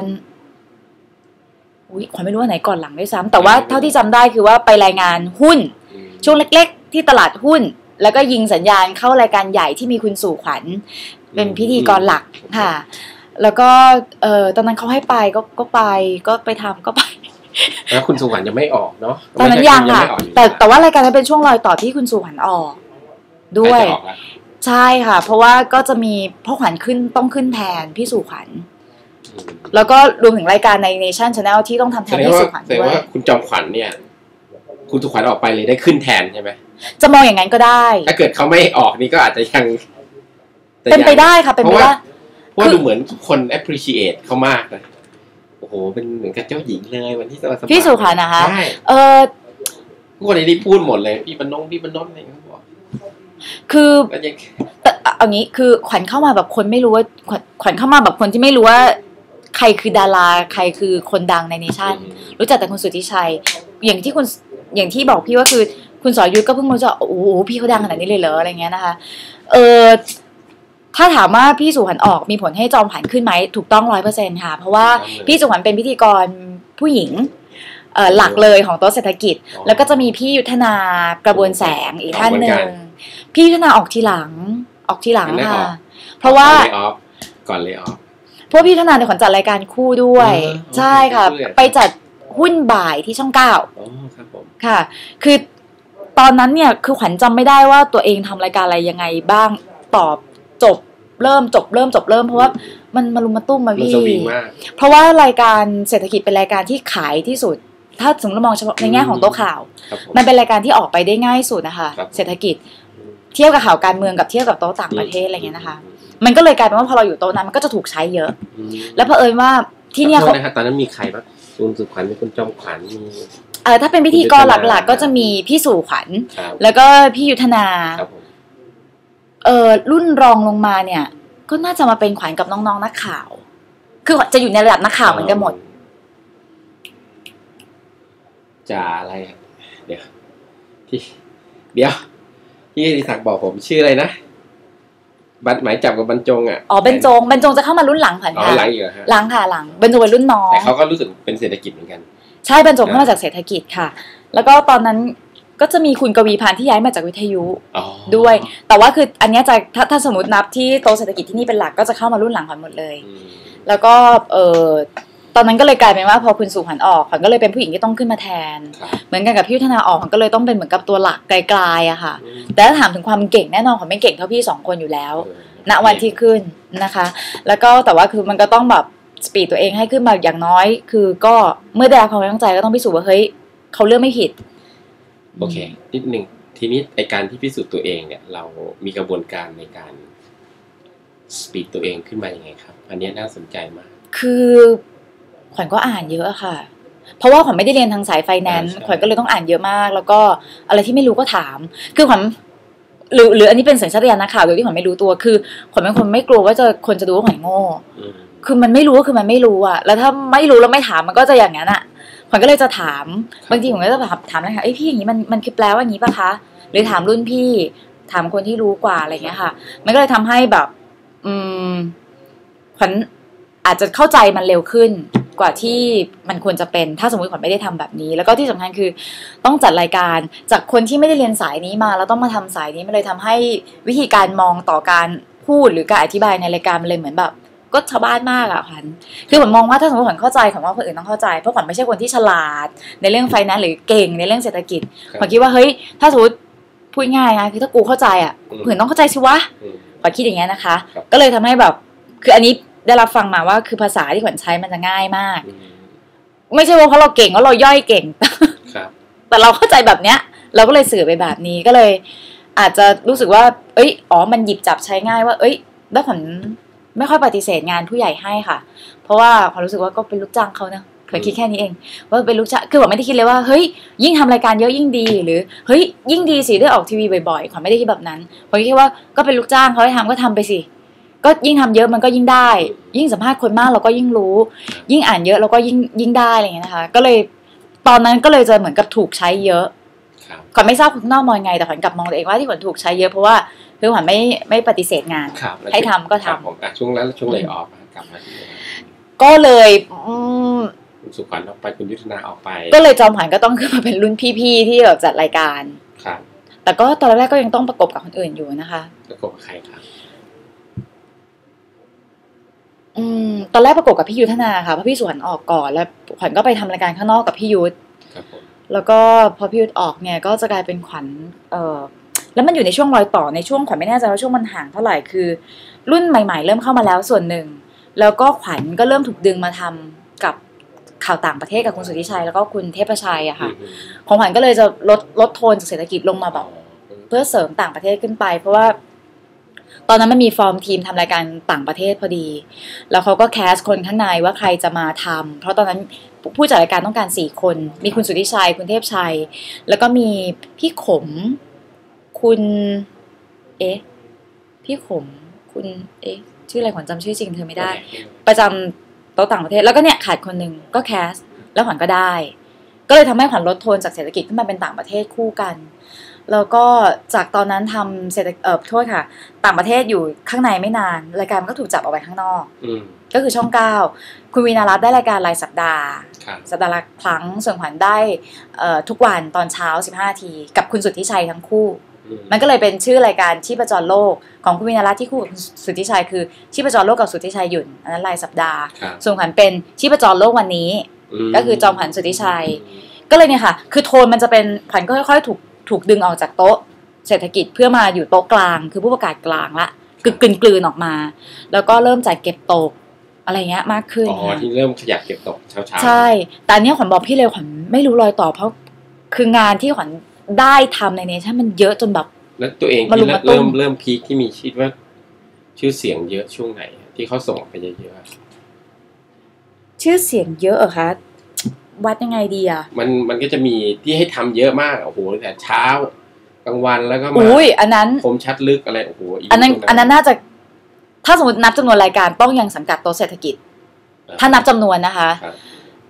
ขวัญไม่รู้ว่าไหนก่อนหลังด้วยซ้ำแต่ว่าเท่าที่จำได้คือว่าไปรายงานหุ้นช่วงเล็กๆที่ตลาดหุ้นแล้วก็ยิงสัญญาณเข้ารายการใหญ่ที่มีคุณสู่ขวัญเป็นพิธีกรหลักค่ะแล้วก็ตอนนั้นเขาให้ไปก็ไปทำก็ไปแล้วคุณสู่ขวัญยังไม่ออกเนาะตอนนั้นยังค่ะแต่ว่ารายการนั้นเป็นช่วงรอยต่อที่คุณสู่ขวัญออกด้วยใช่ค่ะเพราะว่าก็จะมีพ่อขวัญต้องขึ้นแทนพี่สู่ขวัญแล้วก็รวมถึงรายการใน Nation Channel ที่ต้องทำแทนพี่สู่ขวัญด้วยแต่ว่าคุณจอมขวัญเนี่ยคุณสู่ขวัญออกไปเลยได้ขึ้นแทนใช่ไหมจะมองอย่างนั้นก็ได้ถ้าเกิดเขาไม่ออกนี่ก็อาจจะยังเป็นไปได้ค่ะเป็นไปได้เพราะดูเหมือนทุกคน appreciate เขามากนะโอ้โหเป็นเหมือนกับเจ้าหญิงเลยวันที่สมัครพี่สุขวัญนะคะทุกคนได้พูดหมดเลยพี่บรรนงอะไรเขาบอกคือเอางี้คือขวัญเข้ามาแบบคนไม่รู้ว่าขวัญเข้ามาแบบคนที่ไม่รู้ว่าใครคือดาราใครคือคนดังในเนชั่นรู้จักแต่คุณสุทธิชัยอย่างที่บอกพี่ว่าคือคุณสรยุทธก็เพิ่งรู้จักโอ้โหพี่เขาดังขนาดนี้เลยเหรออะไรเงี้ยนะคะถ้าถามว่าพี่สุขวัญออกมีผลให้จอมขวัญขึ้นไหมถูกต้อง 100% ค่ะเพราะว่าพี่สุขวัญเป็นพิธีกรผู้หญิงหลักเลยของโต๊ะเศรษฐกิจแล้วก็จะมีพี่ยุทธนากระบวนแสงอีกท่านหนึ่งพี่ยุทธนาออกทีหลังค่ะเพราะว่าก่อนเลยออกเพราะพี่ยุทธนาเนี่ยขวัญจัดรายการคู่ด้วยใช่ค่ะไปจัดหุ้นบ่ายที่ช่อง9 ครับผมค่ะคือตอนนั้นเนี่ยคือขวัญจำไม่ได้ว่าตัวเองทำรายการอะไรยังไงบ้างตอบจบเริ่มเพราะว่ามันมารุมมาตุ้มมาพี่เพราะว่ารายการเศรษฐกิจเป็นรายการที่ขายที่สุดถ้าสมมติมองเฉพาะในแง่ของโต๊ะข่าวมันเป็นรายการที่ออกไปได้ง่ายสุดนะคะเศรษฐกิจเทียบกับข่าวการเมืองกับเทียบกับโต๊ะต่างประเทศอะไรเงี้ยนะคะมันก็เลยกลายเป็นว่าพอเราอยู่โต๊ะนั้นมันก็จะถูกใช้เยอะแล้วเผอิญว่าที่เนี่ยเขาตอนนั้นมีใครบ้างคุณสุขวัญมีคุณจอมขวัญมีถ้าเป็นพิธีกรหลักๆก็จะมีพี่สู่ขวัญแล้วก็พี่ยุทธนารุ่นรองลงมาเนี่ยก็น่าจะมาเป็นขวัญกับน้องๆนักข่าวคือจะอยู่ในระดับนักข่าวเหมือนกันหมดจ่าอะไรเดี๋ยวที่ที่อดิศักดิ์บอกผมชื่ออะไรนะหมายจับกับบรรจงอ่ะอ๋อบรรจงจะเข้ามารุ่นหลังค่ะหลังอีกเหรอฮะหลังค่ะหลังบรรจงเป็นรุ่นน้องแต่เขาก็รู้สึกเป็นเศรษฐกิจเหมือนกันใช่บรรจงเข้ามาจากเศรษฐกิจค่ะแล้วก็ตอนนั้นก็จะมีคุณกวีพันธ์ที่ย้ายมาจากวิทยุด้วยแต่ว่าคืออันนี้จะถ้าสมมตินับที่โต๊ะเศรษฐกิจที่นี่เป็นหลักก็จะเข้ามารุ่นหลังขวัญหมดเลยแล้วก็ตอนนั้นก็เลยกลายเป็นว่าพอคุณสุขวัญออกขวัญก็เลยเป็นผู้หญิงที่ต้องขึ้นมาแทนเหมือนกันกับพี่ยุทธนาออกขวัญก็เลยต้องเป็นเหมือนกับตัวหลักไกลๆอะค่ะแต่ถ้าถามถึงความเก่งแน่นอนขวัญไม่เก่งเท่าพี่2 คนอยู่แล้วณวันที่ขึ้นนะคะแล้วก็แต่ว่าคือมันก็ต้องแบบสปีดตัวเองให้ขึ้นมาอย่างน้อยคือก็เมื่อได้รับความไว้วางใจก็ต้องพิสูจน์ว่าเฮ้ยเขาเลือกไม่ผิดโอเคนิดนึงทีนี้ไอการที่พิสูจน์ตัวเองเนี่ยเรามีกระบวนการในการสปีดตัวเองขึ้นมาอย่างไงครับอันนี้น่าสนใจมากคือขวัญก็อ่านเยอะค่ะเพราะว่าขวัญไม่ได้เรียนทางสายไฟแนนซ์ขวัญก็เลยต้องอ่านเยอะมากแล้วก็อะไรที่ไม่รู้ก็ถามคือขวัญหรืออันนี้เป็นสัญชาตญาณนักข่าวโดยที่ขวัญไม่รู้ตัวคือขวัญเป็นคนไม่กลัวว่าคนจะดูว่าขวัญโง่คือมันไม่รู้ก็คือมันไม่รู้อะแล้วถ้าไม่รู้แล้วไม่ถามมันก็จะอย่างนั้นอะขวัญก็เลยจะถามบางทีผมก็จะถามเลยค่ะพี่อย่างนี้มันคือแปลว่าอย่างนี้ป่ะคะหรือถามรุ่นพี่ถามคนที่รู้กว่าอะไรเงี้ยค่ะมันก็เลยทำให้แบบขวัญอาจจะเข้าใจมันเร็วขึ้นกว่าที่มันควรจะเป็นถ้าสมมติขวัญไม่ได้ทำแบบนี้แล้วก็ที่สำคัญคือต้องจัดรายการจากคนที่ไม่ได้เรียนสายนี้มาแล้วต้องมาทำสายนี้มันเลยทำให้วิธีการมองต่อการพูดหรือการอธิบายในรายการมันเลยเหมือนแบบก็ชาวบ้านมากอะขวัญคือผมมองว่าถ้าสมมติขวัญเข้าใจขวัญว่าคนอื่นต้องเข้าใจเพราะขวัญไม่ใช่คนที่ฉลาดในเรื่องไฟแนนซ์หรือเก่งในเรื่องเศรษฐกิจขวัญคิดว่าเฮ้ยถ้าสมมติพูดง่ายนะคือถ้ากูเข้าใจอะคนอื่นต้องเข้าใจสิวะขวัญคิดอย่างเงี้ยนะคะก็เลยทำให้แบบคืออันนี้ได้รับฟังมาว่าคือภาษาที่ขวัญใช้มันจะง่ายมากไม่ใช่ว่าเพราะเราเก่งว่าเราย่อยเก่งแต่เราเข้าใจแบบเนี้ยเราก็เลยสื่อไปแบบนี้ก็เลยอาจจะรู้สึกว่ามันหยิบจับใช้ง่ายว่าแล้วขวัญไม่ค่อยปฏิเสธงานผู้ใหญ่ให้ค่ะเพราะว่าความรู้สึกว่าก็เป็นลูกจ้างเขาเนอะเคยคิดแค่นี้เองว่าเป็นลูกจ้างคือผมไม่ได้คิดเลยว่าเฮ้ยยิ่งทำรายการเยอะยิ่งดีหรือเฮ้ยยิ่งดีสิได้ออกทีวีบ่อยๆขวัญไม่ได้คิดแบบนั้นขวัญคิดว่าก็เป็นลูกจ้างเขาให้ทำก็ทำไปสิก็ยิ่งทำเยอะมันก็ยิ่งได้ยิ่งสัมภาษณ์คนมากเราก็ยิ่งรู้ยิ่งอ่านเยอะเราก็ยิ่งได้อะไรอย่างเงี้ยนะคะก็เลยตอนนั้นก็เลยจะเหมือนกับถูกใช้เยอะขวัญไม่ทราบคุณนอกมองไงแต่ขวัญกลับมองตัวเองว่าที่ขวัญถูกใช้เยอะเพราะว่าคือขวัญไม่ปฏิเสธงานให้ทำก็ทำช่วงเลยออกกลับมาก็เลยคุณสุขวัญออกไปคุณยุทธนาออกไปก็เลยจอมขวัญก็ต้องขึ้นมาเป็นรุ่นพี่ๆที่แบบจัดรายการครับแต่ก็ตอนแรกก็ยังต้องประกบกับคนอื่นอยู่นะคะประกบกับใครครับตอนแรกประกบกับพี่ยุทธนาค่ะเพราะพี่สุขวัญออกก่อนแล้วขวัญก็ไปทำรายการข้างนอกกับพี่ยุทธแล้วก็พอพี่ยุทธออกเนี่ยก็จะกลายเป็นขวัญแล้วมันอยู่ในช่วงรอยต่อในช่วงขวัญไม่แน่ใจว่าช่วงมันห่างเท่าไหร่คือรุ่นใหม่ๆเริ่มเข้ามาแล้วส่วนหนึ่งแล้วก็ขวัญก็เริ่มถูกดึงมาทำกับข่าวต่างประเทศกับคุณสุทธิชัยแล้วก็คุณเทพชัยอะค่ะของขวัญก็เลยจะลดโทนจากเศรษฐกิจลงมาแบบเพื่อเสริมต่างประเทศขึ้นไปเพราะว่าตอนนั้นมันมีฟอร์มทีมทำรายการต่างประเทศพอดีแล้วเขาก็แคสคนข้างในว่าใครจะมาทำเพราะตอนนั้นผู้จัดรายการต้องการ4 คนมีคุณสุทธิชัยคุณเทพชัยแล้วก็มีพี่ขมคุณพี่ขมคุณชื่ออะไรขวัญจำชื่อจริงเธอไม่ได้ประจำโต๊ะต่างประเทศแล้วก็เนี่ยขาดคนหนึ่งก็แคสแล้วขวัญก็ได้ก็เลยทำให้ขวัญลดโทนจากเศรษฐกิจขึ้นมาเป็นต่างประเทศคู่กันแล้วก็จากตอนนั้นทำโทษค่ะต่างประเทศอยู่ข้างในไม่นานรายการมันก็ถูกจับออกไปข้างนอกก็คือช่อง9คุณวีนารัตน์ได้รายการรายสัปดาห์ละครั้งส่วนขวัญได้ทุกวันตอนเช้า15 นาทีกับคุณสุทธิชัยทั้งคู่มันก็เลยเป็นชื่อรายการชีพจรโลกของคุณวีนารัตน์ที่คู่กับสุทธิชัยคือชีพจรโลกกับสุทธิชัยหยุ่นอันนั้นรายสัปดาห์ส่วนขวัญเป็นชีพจรโลกวันนี้ก็คือจอมขวัญสุทธิชัยก็เลยเนี่ยค่ะคือโทนมันจะเป็นขวัญก็ค่อยๆถูกดึงออกจากโต๊ะเศรษฐกิจเพื่อมาอยู่โต๊ะกลางคือผู้ประกาศกลางละกลืนออกมาแล้วก็เริ่มจ่ายเก็บตกอะไรเงี้ยมากขึ้นที่เริ่มขยับเก็บตกเช้าใช่แต่อันนี้ขวัญบอกพี่เลยขวัญไม่รู้รอยต่อเพราะคืองานที่ขวัญได้ทำในเนชั่นมันเยอะจนแบบแล้วตัวเองที่เริ่มพีคที่มีคิดว่าชื่อเสียงเยอะช่วงไหนที่เขาส่งไปเยอะๆชื่อเสียงเยอะเหรอคะวัดยังไงดีอ่ะมันก็จะมีที่ให้ทำเยอะมากโอ้โหแต่เช้ากลางวันแล้วก็มาอันนั้นคมชัดลึกอะไรโอ้โหอันนั้นน่าจะถ้าสมมตินับจำนวนรายการต้องยังสังกัดโต๊ะเศรษฐกิจถ้านับจำนวนนะคะ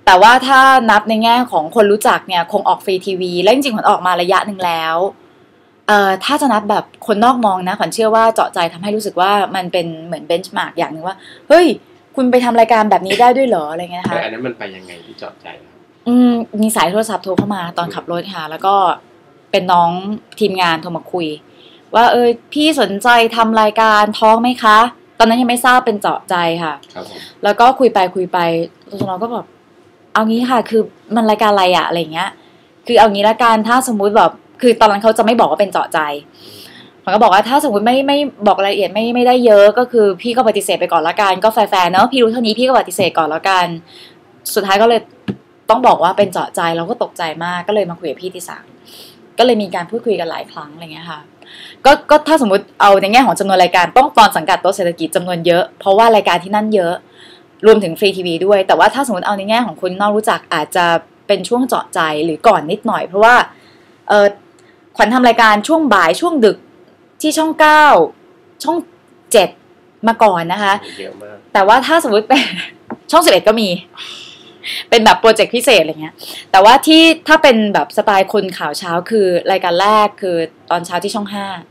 แต่ว่าถ้านับในแง่ของคนรู้จักเนี่ยคงออกฟรีทีวีและจริงๆขวัญออกมาระยะหนึ่งแล้วถ้าจะนับแบบคนนอกมองนะขวัญเชื่อว่าเจาะใจทำให้รู้สึกว่ามันเป็นเหมือนเบนช์มาร์กอย่างหนึ่งว่าเฮ้ยคุณไปทำรายการแบบนี้ได้ด้วยเหรออะไรเงี้ยนะคะอันนั้นมันไปยังไงที่เจาะใจมีสายโทรศัพท์โทรเข้ามาตอนขับรถค่ะแล้วก็เป็นน้องทีมงานโทรมาคุยว่าพี่สนใจทำรายการท้องไหมคะตอนนั้นยังไม่ทราบเป็นเจาะใจค่ะแล้วก็คุยไปเราก็แบบเอางี้ค่ะคือมันรายการอะไรอะอะไรเงี้ยคือเอางี้ละกันถ้าสมมุติแบบคือตอนนั้นเขาจะไม่บอกว่าเป็นเจาะใจมันก็บอกว่าถ้าสมมติไม่บอกรายละเอียดไม่ได้เยอะก็คือพี่ก็ปฏิเสธไปก่อนละกันก็แฟร์ๆเนาะพี่รู้เท่านี้พี่ก็ปฏิเสธก่อนละกันสุดท้ายก็เลยต้องบอกว่าเป็นเจาะใจเราก็ตกใจมากก็เลยมาคุยกับพี่ที่3ก็เลยมีการพูดคุยกันหลายครั้งอะไรเงี้ยค่ะก็ถ้าสมมติเอาในแง่ของจำนวนรายการต้องตอนสังกัดโต๊ะเศรษฐกิจจำนวนเยอะเพราะว่ารายการที่นั่นเยอะรวมถึงฟรีทีวีด้วยแต่ว่าถ้าสมมติเอาในแง่ของคนนอกรู้จักอาจจะเป็นช่วงเจาะใจหรือก่อนนิดหน่อยเพราะว่าขวัญทำรายการช่วงบ่ายช่วงดึกที่ช่อง9ช่อง7มาก่อนนะคะเยอะมากแต่ว่าถ้าสมมติเป็นช่อง11ก็มีเป็นแบบโปรเจกต์พิเศษอะไรเงี้ยแต่ว่าที่ถ้าเป็นแบบสไตล์คนข่าวเช้าคือรายการแรกคือตอนเช้าที่ช่อง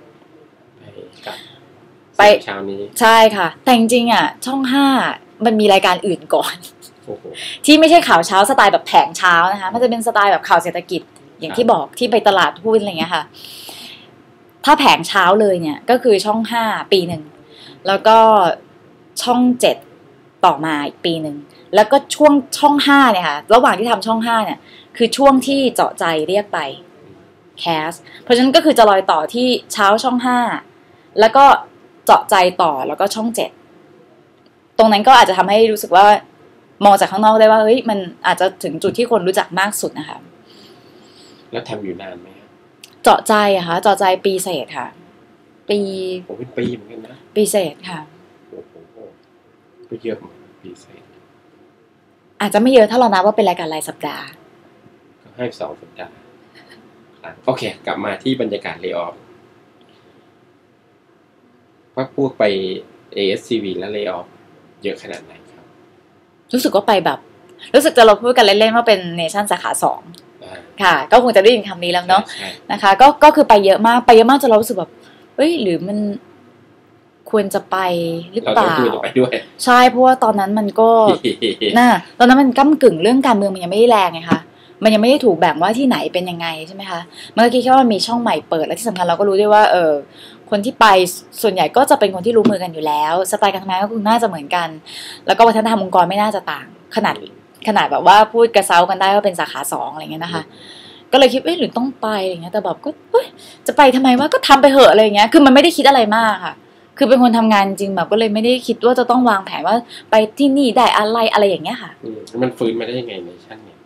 5ไปเช้านี้ใช่ค่ะแต่จริงๆอ่ะช่อง5มันมีรายการอื่นก่อนที่ไม่ใช่ข่าวเช้าสไตล์แบบแผงเช้านะคะมันจะเป็นสไตล์แบบข่าวเศรษฐกิจอย่างที่บอกที่ไปตลาดหุ้นอะไรเงี้ยค่ะถ้าแผงเช้าเลยเนี่ยก็คือช่อง5ปี1แล้วก็ช่อง7ต่อมาอีกปี1แล้วก็ช่อง5เนี่ยค่ะระหว่างที่ทำช่อง5เนี่ยคือช่วงที่เจาะใจเรียกไปแคสเพราะฉะนั้นก็คือจะลอยต่อที่เช้าช่อง5แล้วก็เจาะใจต่อแล้วก็ช่อง7ตรงนั้นก็อาจจะทำให้รู้สึกว่ามองจากข้างนอกได้ว่าเฮ้ยมันอาจจะถึงจุดที่คนรู้จักมากสุดนะคะแล้วทำอยู่นานไหมเจาะใจอะค่ะเจาะใจปีเศษค่ะปีผมเป็นปีเหมือนกันนะปีเศษค่ะโอ้โหก็เยอะปีเศษอาจจะไม่เยอะถ้าเรานับว่าเป็นรายการรายสัปดาห์ก็ให้2 สัปดาห์โอเคกลับมาที่บรรยากาศเลย์ออฟพักพวกไป ASCV และเลย์ออฟเยอะขนาดไหนครับรู้สึกว่าไปแบบรู้สึกจะเราพูดกันเล่นๆว่าเป็นเนชั่นสาขา2ค่ะก็คงจะได้ยินคำนี้แล้วเนาะนะคะก็คือไปเยอะมากจนเรารู้สึกแบบเอ้ยหรือมันควรจะไปหรือเปล่าใช่เพราะว่าตอนนั้นมันก็ตอนนั้นมันก้ำกึ่งเรื่องการเมืองมันยังไม่ได้แรงไงคะมันยังไม่ได้ถูกแบ่งว่าที่ไหนเป็นยังไงใช่ไหมคะเมื่อกี้แค่ว่ามีช่องใหม่เปิดและที่สำคัญเราก็รู้ด้วยว่าคนที่ไปส่วนใหญ่ก็จะเป็นคนที่รู้มือกันอยู่แล้วสไตล์การทำงานก็คงน่าจะเหมือนกันแล้วก็วัฒนธรรมองค์กรไม่น่าจะต่างขนาดแบบว่าพูดกระเซ้ากันได้ว่าเป็นสาขา2อะไรเงี้ยนะคะก็เลยคิดหรือต้องไปอะไรเงี้ยแต่แบบก็จะไปทำไมวะก็ทำไปเหอะอะไรเงี้ยคือมันไม่ได้คิดอะไรมากค่ะคือเป็นคนทำงานจริงแบบก็เลยไม่ได้คิดว่าจะต้องวางแผนว่าไปที่นี่ได้อะไรอย่างเงี้ยค่ะมันฟื้นมาได้ยังไงในชั้นเนี่ย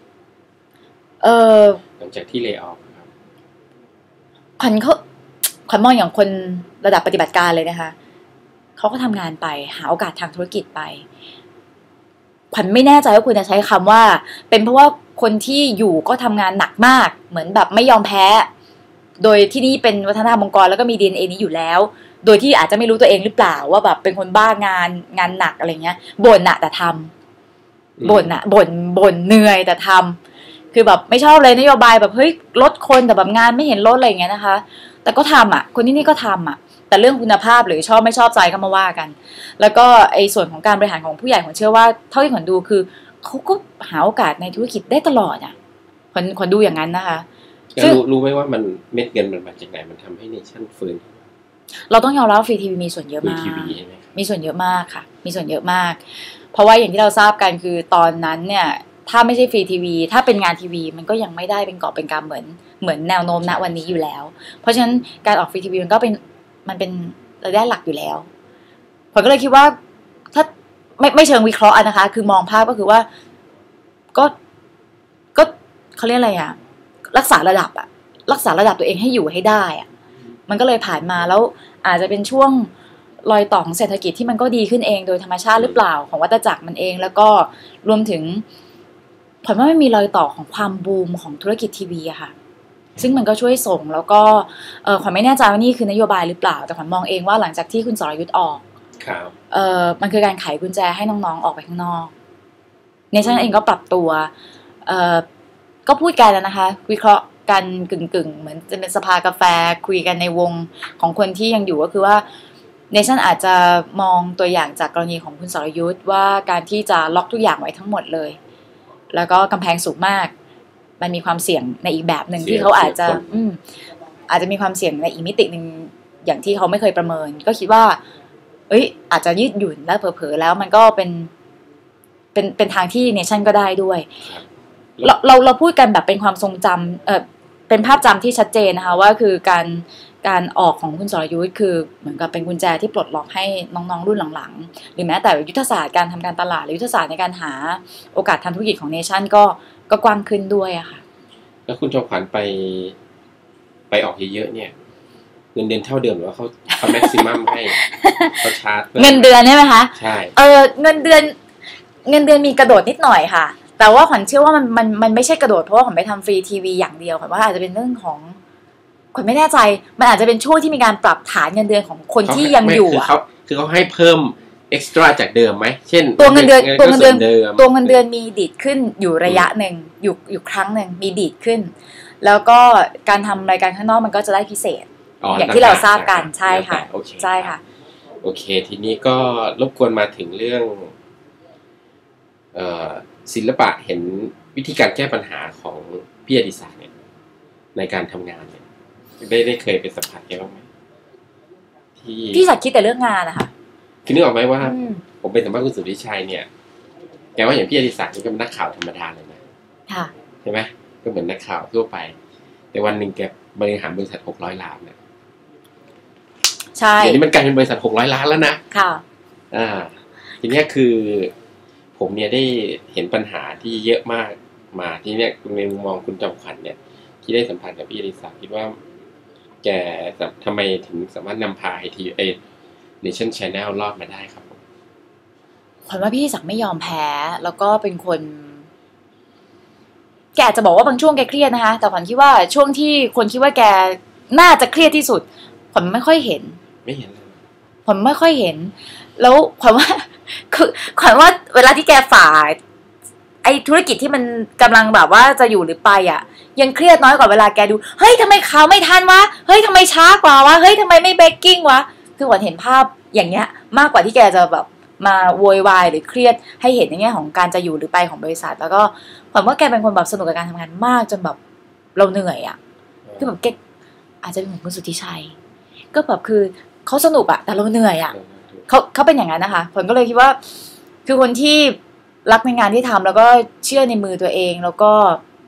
หลังจากที่เลย์ออฟครับขวัญมองอย่างคนระดับปฏิบัติการเลยนะคะเขาก็ทำงานไปหาโอกาสทางธุรกิจไปขวัญไม่แน่ใจว่าคุณจะใช้คำว่าเป็นเพราะว่าคนที่อยู่ก็ทำงานหนักมากเหมือนแบบไม่ยอมแพ้โดยที่นี่เป็นวัฒนธรรมองค์กรแล้วก็มี DNA นี้อยู่แล้วโดยที่อาจจะไม่รู้ตัวเองหรือเปล่าว่าแบบเป็นคนบ้างานหนักอะไรเงี้ยบ่นอะแต่ทำบ่นอะบ่นเหนื่อยแต่ทำคือแบบไม่ชอบเลยนโยบายแบบเฮ้ยลดคนแต่แบบงานไม่เห็นลดอะไรเงี้ยนะคะแต่ก็ทำอะคนที่นี่ก็ทำอะแต่เรื่องคุณภาพหรือชอบไม่ชอบใจก็มาว่ากันแล้วก็ไอ้ส่วนของการบริหารของผู้ใหญ่ผมเชื่อว่าเท่าที่ขวัญดูคือเขาก็หาโอกาสในธุรกิจได้ตลอดอ่ะขวัญดูอย่างนั้นนะคะรู้ไหมว่ามันเม็ดเงินมันมาจากไหนมันทำให้เนชั่นฟื้นเราต้องยอมรับฟรีทีวีมีส่วนเยอะมากมีส่วนเยอะมากค่ะมีส่วนเยอะมากเพราะว่าอย่างที่เราทราบกันคือตอนนั้นเนี่ยถ้าไม่ใช่ฟรีทีวีถ้าเป็นงานทีวีมันก็ยังไม่ได้เป็นกอบเป็นกำเหมือนแนวโน้มณวันนี้อยู่แล้วเพราะฉะนั้นการออกฟรีทีวีมันเป็นรายได้หลักอยู่แล้วผมก็เลยคิดว่าถ้าไม่เชิงวิเคราะห์นะคะคือมองภาพก็คือว่าก็เขาเรียกอะไรอะรักษาระดับตัวเองให้อยู่ให้ได้อะมันก็เลยผ่านมาแล้วอาจจะเป็นช่วงรอยต่อของเศรษฐกิจที่มันก็ดีขึ้นเองโดยธรรมชาติหรือเปล่าของวัฏจักรมันเองแล้วก็รวมถึงผมว่าไม่มีรอยต่อของความบูมของธุรกิจทีวีอะค่ะซึ่งมันก็ช่วยส่งแล้วก็ขวัญไม่แน่ใจว่านี่คือนโยบายหรือเปล่าแต่ขวัญมองเองว่าหลังจากที่คุณสรยุทธออกมันคือการไขกุญแจให้น้องๆออกไปข้างนอกเนชั่นเองก็ปรับตัวก็พูดกันแล้วนะคะวิเคราะห์กันกึ่งเหมือนจะเป็นสภากาแฟคุยกันในวงของคนที่ยังอยู่ก็คือว่าเนชั่นอาจจะมองตัวอย่างจากกรณีของคุณสรยุทธ์ว่าการที่จะล็อกทุกอย่างไว้ทั้งหมดเลยแล้วก็กำแพงสูงมากมันมีความเสี่ยงในอีกแบบหนึ่งที่เขาอาจจะมีความเสี่ยงในอีกมิติหนึ่งอย่างที่เขาไม่เคยประเมินก็คิดว่าอาจจะยืดหยุ่นและเผลอๆแล้วมันก็เป็นทางที่เนชั่นก็ได้ด้วยเราพูดกันแบบเป็นความทรงจำเป็นภาพจำที่ชัดเจนนะคะว่าคือการออกของคุณสรยุทธ์คือเหมือนกับเป็นกุญแจที่ปลดล็อกให้น้องๆรุ่นหลังๆหรือแม้แต่ยุทธศาสตร์การทำการตลาดหรือยุทธศาสตร์ในการหาโอกาสทางธุรกิจของเนชั่นก็กว้างขึ้นด้วยอะค่ะแล้วคุณจอมขวัญไปออกเยอะๆเนี่ยเงินเดือนเท่าเดิมหรือว่าเขาแม็กซิมัมให้เขาชาร์จเงินเดือนใช่ไหมคะใช่เงินเดือนมีกระโดดนิดหน่อยค่ะแต่ว่าขวัญเชื่อว่ามันไม่ใช่กระโดดเพราะว่าขวัญไปทำฟรีทีวีอย่างเดียวขวัญว่าอาจจะเป็นเรื่องของขวัญไม่แน่ใจมันอาจจะเป็นช่วงที่มีการปรับฐานเงินเดือนของคนที่ยังอยู่อ่ะคือเขาให้เพิ่มเอ็กซ์ตร้าจากเดิมไหมเช่นตัวเงินเดือนมีดีดขึ้นอยู่ระยะหนึ่งอยู่ครั้งหนึ่งมีดีดขึ้นแล้วก็การทำรายการข้างนอกมันก็จะได้พิเศษอย่างที่เราทราบกันใช่ค่ะใช่ค่ะโอเคทีนี้ก็รบกวนมาถึงเรื่องศิลปะเห็นวิธีการแก้ปัญหาของพี่อดิศักดิ์เนี่ยในการทำงานเนี่ยได้เคยไปสัมผัสแกบ้างไหมพี่สักคิดแต่เรื่องงานนะคะคือนึกออกไหมว่าผมไปสัมภาษณ์คุณสุทธิชัยเนี่ยแกว่าอย่างพี่อดิศักดิ์นี่ก็เป็นนักข่าวธรรมดาเลยนะค่ะใช่ไหมก็เหมือนนักข่าวทั่วไปแต่วันหนึ่งแกบริหารบริษัท600 ล้านเนี่ยใช่เดี๋ยวนี้มันกลายเป็นบริษัท600 ล้านแล้วนะค่ะทีนี้คือผมเนี่ยได้เห็นปัญหาที่เยอะมากมาที่เนี่ยในมุมมองคุณจอมขวัญเนี่ยที่ได้สัมพันธ์กับพี่อดิศักดิ์คิดว่าแกทำไมถึงสามารถนำพาNation Channel รอดมาได้ครับขวัญว่าพี่อดิศักดิ์ไม่ยอมแพ้แล้วก็เป็นคนแกอาจจะบอกว่าบางช่วงแกเครียดนะคะแต่ขวัญคิดว่าช่วงที่คนคิดว่าแกน่าจะเครียดที่สุดขวัญไม่ค่อยเห็นเลยผมไม่ค่อยเห็นแล้วขวัญว่าคือขวัญว่าเวลาที่แกฝ่าไอ้ธุรกิจที่มันกำลังแบบว่าจะอยู่หรือไปอ่ะยังเครียดน้อยกว่าเวลาแกดูเฮ้ยทำไมเขาไม่ทันวะเฮ้ยทำไมช้ากว่าวะเฮ้ยทำไมไม่เบรกกิ้งวะคือขวัญเห็นภาพอย่างเงี้ยมากกว่าที่แกจะแบบมาโวยวายหรือเครียดให้เห็นในแง่ของการจะอยู่หรือไปของบริษัทแล้วก็ขวัญว่าแกเป็นคนแบบสนุกกับการทำงานมากจนแบบเราเหนื่อยอ่ะคือแบบแกอาจจะเป็นเหมือนคุณสุทธิชัยก็แบบคือเขาสนุกอะแต่เราเหนื่อยอะเขาเป็นอย่างนั้นนะคะผมก็เลยคิดว่าคือคนที่รักในงานที่ทำแล้วก็เชื่อในมือตัวเองแล้วก็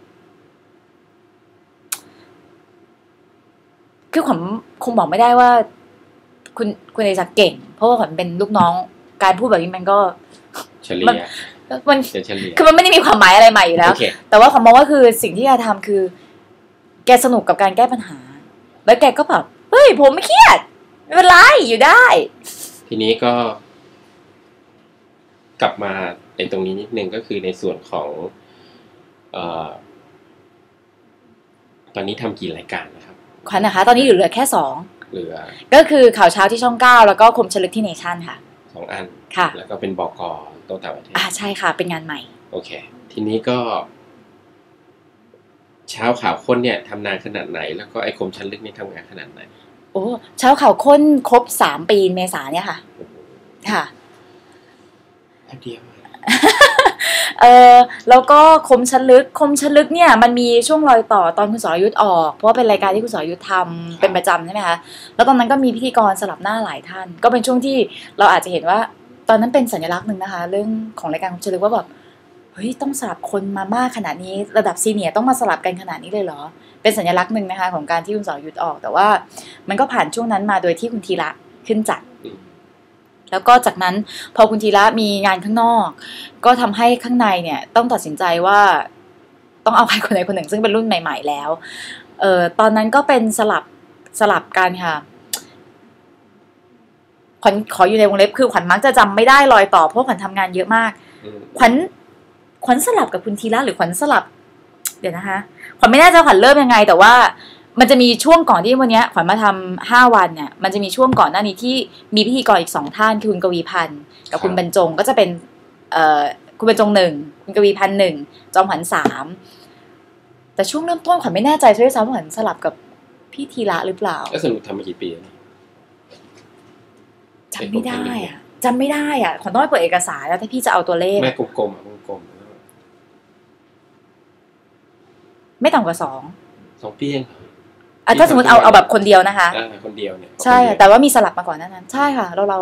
คือผมคงบอกไม่ได้ว่าคุณเอศักดิ์เก่งเพราะว่าผมเป็นลูกน้องการพูดแบบนี้มันก็เฉลี่ยมันคือมันไม่ได้มีความหมายอะไรใหม่อยู่แล้วแต่ว่าผมมองว่าคือสิ่งที่แกทำคือแกสนุกกับการแก้ปัญหาแล้วแกก็แบบเฮ้ยผมไม่เครียดไม่เป็นไรอยู่ได้ทีนี้ก็กลับมาในตรงนี้นิดนึงก็คือในส่วนของตอนนี้ทำกี่รายการนะครับขวัญนะคะตอนนี้เหลือแค่2 เหลือก็คือข่าวเช้าที่ช่อง9แล้วก็คมชลึกที่เนชั่นค่ะ 2 อันค่ะแล้วก็เป็นบก.โต้ตอบประเทศใช่ค่ะเป็นงานใหม่โอเคทีนี้ก็เช้าข่าวค้นเนี่ยทำนานขนาดไหนแล้วก็ไอ้คมชลึกนี่ทำงานขนาดไหนโอ้เช้าข่าวค้นครบ3 ปีเมษาเนี่ยค่ะค่ะแป๊บเดียวแล้วก็คมชลึกเนี่ยมันมีช่วงรอยต่อตอนคุณสรยุทธ์ออกเพราะว่าเป็นรายการที่คุณสรยุทธ์ทำเป็นประจำใช่ไหมคะแล้วตอนนั้นก็มีพิธีกรสลับหน้าหลายท่านก็เป็นช่วงที่เราอาจจะเห็นว่าตอนนั้นเป็นสัญลักษณ์หนึ่งนะคะเรื่องของรายการคมชลึกว่าแบบเฮ้ยต้องสลับคนมามากขนาดนี้ระดับซีเนียร์ต้องมาสลับกันขนาดนี้เลยเหรอเป็นสัญลักษณ์หนึ่งนะคะของการที่คุณสรยุทธ์ออกแต่ว่ามันก็ผ่านช่วงนั้นมาโดยที่คุณธีระขึ้นจัดแล้วก็จากนั้นพอคุณธีระมีงานข้างนอกก็ทำให้ข้างในเนี่ยต้องตัดสินใจว่าต้องเอาใครคนใดคนหนึ่งซึ่งเป็นรุ่นใหม่ๆแล้วตอนนั้นก็เป็นสลับกันค่ะขวัญขออยู่ในวงเล็บคือขวัญมักจะจำไม่ได้รอยต่อเพราะขวัญทำงานเยอะมากขวัญสลับกับคุณธีระหรือขวัญสลับเดี๋ยวนะคะขวัญไม่แน่ใจขวัญเริ่มยังไงแต่ว่ามันจะมีช่วงก่อนที่วันนี้ขวัญมาทำ5 วันเนี่ยมันจะมีช่วงก่อนหน้านี้ที่มีพิธีกรอีก2 ท่านคือคุณกวีพันธ์กับคุณบรรจงก็จะเป็นคุณบรรจง1คุณกวีพันธ์1จอมขวัญ3แต่ช่วงเริ่มต้นขวัญไม่แน่ใจด้วยซ้ำว่าขวัญสลับกับพี่ธีระหรือเปล่าแล้วสรุปทำมากี่ปีจำไม่ได้อ่ะขวัญต้องไปเปิดเอกสารแล้วถ้าพี่จะเอาตัวเลขแม่กลมไม่ต่ำกว่า2 ปีถ้าสมมติเอาแบบคนเดียวนะคะคนเดียวเนี่ยใช่แต่ว่ามีสลับมาก่อนนั้นใช่ค่ะเรา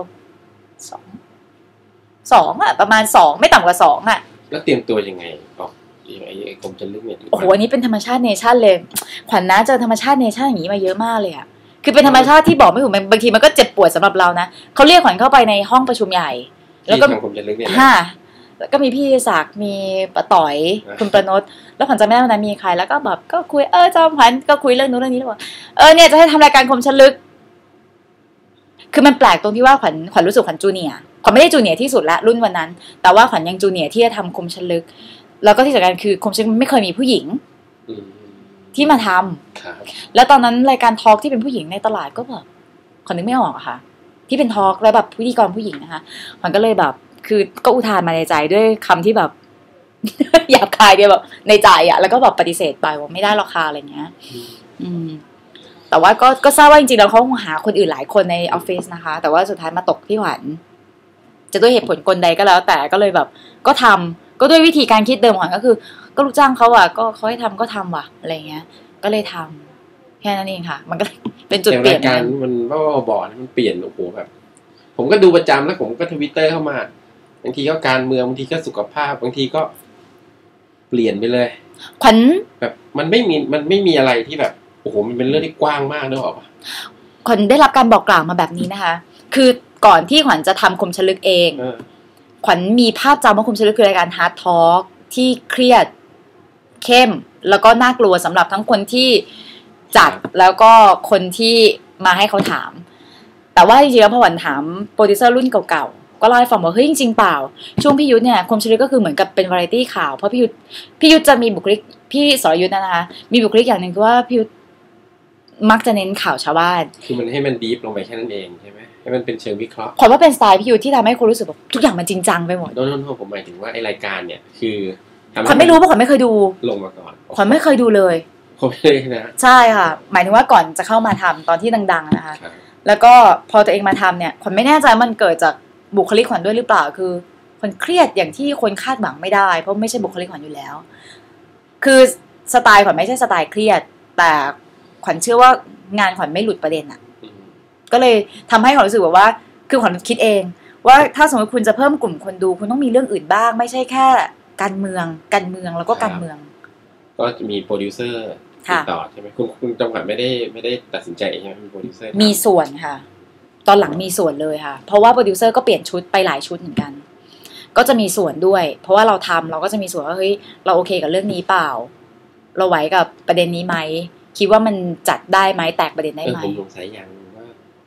2อ่ะประมาณ2ไม่ต่ำกว่า2อ่ะแล้วเตรียมตัวยังไงออกยังไงไอ้กรมชลลึกเนี่ยโอ้โหอันนี้เป็นธรรมชาติเนชั่นเลยขวัญนะเจอธรรมชาติเนชั่นอย่างนี้มาเยอะมากเลยอ่ะคือเป็นธรรมชาติที่บอกไม่ถูกบางทีมันก็เจ็บปวดสำหรับเรานะเขาเรียกขวัญเข้าไปในห้องประชุมใหญ่แล้วก็กรมชลลึกเนี่ยแล้วก็มีพี่ศักดิ์มีป้าต่อยคุณประนดแล้วขวัญจำไม่ได้วันนั้นมีใครแล้วก็แบบก็คุยจอมขวัญก็คุยเรื่องนู้นเรื่องนี้แล้วบอกเนี่ยจะให้ทำรายการคมชลึกคือมันแปลกตรงที่ว่าขวัญรู้สึกขวัญจูเนียร์ขวัญไม่ได้จูเนียร์ที่สุดละรุ่นวันนั้นแต่ว่าขวัญยังจูเนียร์ที่จะทำคมชลึกแล้วก็ที่สำคัญคือคมชลึกมันไม่เคยมีผู้หญิงที่มาทำแล้วตอนนั้นรายการทอล์กที่เป็นผู้หญิงในตลาดก็แบบขวัญนึกไม่ออกอะค่ะที่เป็นทอล์กแล้วแบบพิธีกรผู้หญิงนะคะขวัญก็เลยแบบคือก็อุทานมาในใจด้วยคำที่แบบ หยาบคายเดียวแบบในใจอะแล้วก็แบบปฏิเสธไปว่าไม่ได้ราคาอะไรเงี้ยแต่ว่าก็ทราบว่าจริงๆแล้วเขาหาคนอื่นหลายคนในออฟฟิศนะคะแต่ว่าสุดท้ายมาตกที่ขวัญจะด้วยเหตุผลกลใดก็แล้วแต่ก็เลยแบบก็ทำก็ด้วยวิธีการคิดเดิมขวัญก็คือก็ลูกจ้างเขาอะก็เขาให้ทำก็ทำว่ะอะไรเงี้ยก็เลยทำแค่นั้นเองค่ะมันก็เป็นจุดเปลี่ยนการมันบ่อมันเปลี่ยนโอ้โหแบบผมก็ดูประจำแล้วผมก็ทวิตเตอร์เข้ามาบางทีก็การเมืองบางทีก็สุขภาพบางทีก็เปลี่ยนไปเลยขวัญแบบมันไม่มีอะไรที่แบบโอ้โหมันเป็นเรื่องที่กว้างมากนึกออกปะขวัญได้รับการบอกกล่าวมาแบบนี้นะคะคือก่อนที่ขวัญจะทำคมชลึกเองขวัญมีภาพจำว่าคมชลึกคือรายการฮาร์ดทอล์กที่เครียดเข้มแล้วก็น่ากลัวสำหรับทั้งคนที่จัดแล้วก็คนที่มาให้เขาถามแต่ว่าจริงๆแล้วพอขวัญถามโปรดิวเซอร์รุ่นเก่าก็เล่าให้ฟังว่าเฮ้ยจริงๆเปล่าช่วงพี่ยุทธเนี่ยคมชลึกก็คือเหมือนกับเป็นวาไรตี้ข่าวเพราะพี่ยุทธจะมีบุคลิกพี่สรยุทธนะคะมีบุคลิกอย่างหนึ่งคือว่าพี่ยุทธมักจะเน้นข่าวชาวบ้านคือมันให้มันดีฟลงไปแค่นั้นเองใช่ไหมให้มันเป็นเชิงวิเคราะห์ขวัญว่าเป็นสไตล์พี่ยุทธที่ทำให้คนรู้สึกแบบทุกอย่างมันจริงจังไปหมดโน่นผมหมายถึงว่าไอรายการเนี่ยคือขวัญไม่รู้เพราะขวัญไม่เคยดูลงมาก่อนขวัญไม่เคยดูเลยผมเลยนะใช่ค่ะหมายถึงว่าก่อนจะเข้ามาทำตอนที่ดังๆนะคะแล้วก็พอตัวเองมาทำเนี่ยขวัญไม่แน่ใจมันเกิดจากบุคลิกขวัญด้วยหรือเปล่าคือคนเครียดอย่างที่คนคาดหวังไม่ได้เพราะไม่ใช่บุคลิกขวัญอยู่แล้วคือสไตล์ขวัญไม่ใช่สไตล์เครียดแต่ขวัญเชื่อว่างานขวัญไม่หลุดประเด็นอ่ะก็เลยทำให้ขวัญรู้สึกว่าคือขวัญคิดเองว่าถ้าสมมติคุณจะเพิ่มกลุ่มคนดูคุณต้องมีเรื่องอื่นบ้างไม่ใช่แค่การเมืองแล้วก็การเมืองก็มีโปรดิวเซอร์ติดต่อใช่ไหมคุณจำขวัญไม่ได้ตัดสินใจใช่ไหมมีโปรดิวเซอร์มีส่วนค่ะตอนหลังมีส่วนเลยค่ะเพราะว่าโปรดิวเซอร์ก็เปลี่ยนชุดไปหลายชุดเหมือนกันก็จะมีส่วนด้วยเพราะว่าเราก็จะมีส่วนว่าเฮ้ยเราโอเคกับเรื่องนี้เปล่าเราไหวกับประเด็นนี้ไหมคิดว่ามันจัดได้ไหมแตกประเด็นได้ไหมผมสงสัยอย่างว่า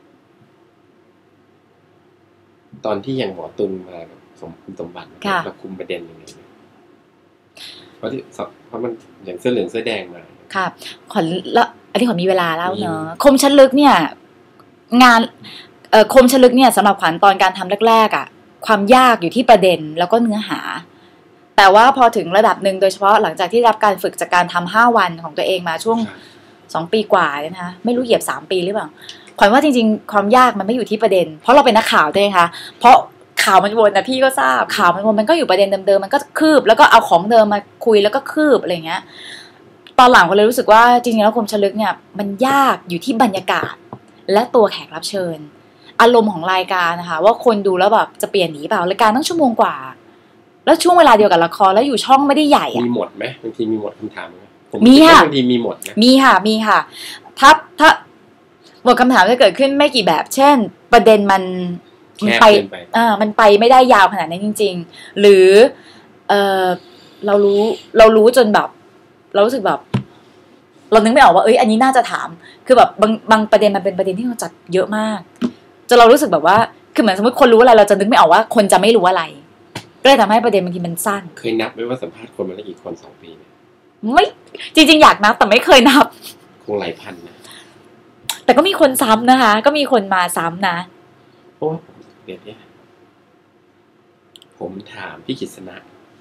ตอนที่อย่างหมอตุลมาคุณสมบัติเราคุมประเด็นยังไงเพราะมันอย่างเสื้อเหลืองเสื้อแดงมาค่ะขอแล้วอันนี้ขอมีเวลาแล้วเนอะคมชั้นลึกเนี่ยงานคมชั้นลึกเนี่ยสำหรับขวัญตอนการทำแรกๆอ่ะความยากอยู่ที่ประเด็นแล้วก็เนื้อหาแต่ว่าพอถึงระดับหนึ่งโดยเฉพาะหลังจากที่รับการฝึกจากการทำ5 วันของตัวเองมาช่วง2 ปีกว่าเนี่ยนะคะไม่รู้เหยียบ3 ปีหรือเปล่าขวัญว่าจริงๆความยากมันไม่อยู่ที่ประเด็นเพราะเราเป็นนักข่าวด้วยนะคะเพราะข่าวมันวนนะพี่ก็ทราบข่าวมันวนมันก็อยู่ประเด็นเดิมๆมันก็คืบแล้วก็เอาของเดิมมาคุยแล้วก็คืบอะไรเงี้ยตอนหลังก็เลยรู้สึกว่าจริงๆแล้วคมชลึกเนี่ยมันยากอยู่ที่บรรยากาศและตัวแขกรับเชิญอารมณ์ของรายการนะคะว่าคนดูแล้วแบบจะเปลี่ยนหนีเปล่ารายการต้อง1 ชั่วโมงกว่าแล้วช่วงเวลาเดียวกับละครแล้วอยู่ช่องไม่ได้ใหญ่มีหมดไหมบางทีมีหมดคำถามมีค่ะบางทีมีหมดนะมีค่ะถ้าหมดคำถามจะเกิดขึ้นไม่กี่แบบเช่นประเด็นมันไปมันไปไม่ได้ยาวขนาดนั้นจริงๆหรือเรารู้จนแบบเรารู้สึกแบบเรานึกไม่ออกว่าอันนี้น่าจะถามคือแบบบางประเด็นมันเป็นประเด็นที่เราจัดเยอะมากจนเรารู้สึกแบบว่าคือเหมือนสมมติคนรู้อะไรเราจะนึกไม่ออกว่าคนจะไม่รู้อะไรก็เลยทำให้ประเด็นบางทีมันสั้นเคยนับไหมว่าสัมภาษณ์คนมาได้กี่คน2 ปีไม่จริงๆอยากนับแต่ไม่เคยนับคงหลายพันนะแต่ก็มีคนซ้ำนะคะก็มีคนมาซ้ำนะโอ้เดี๋ยวนี้ผมถามพี่กฤษณะ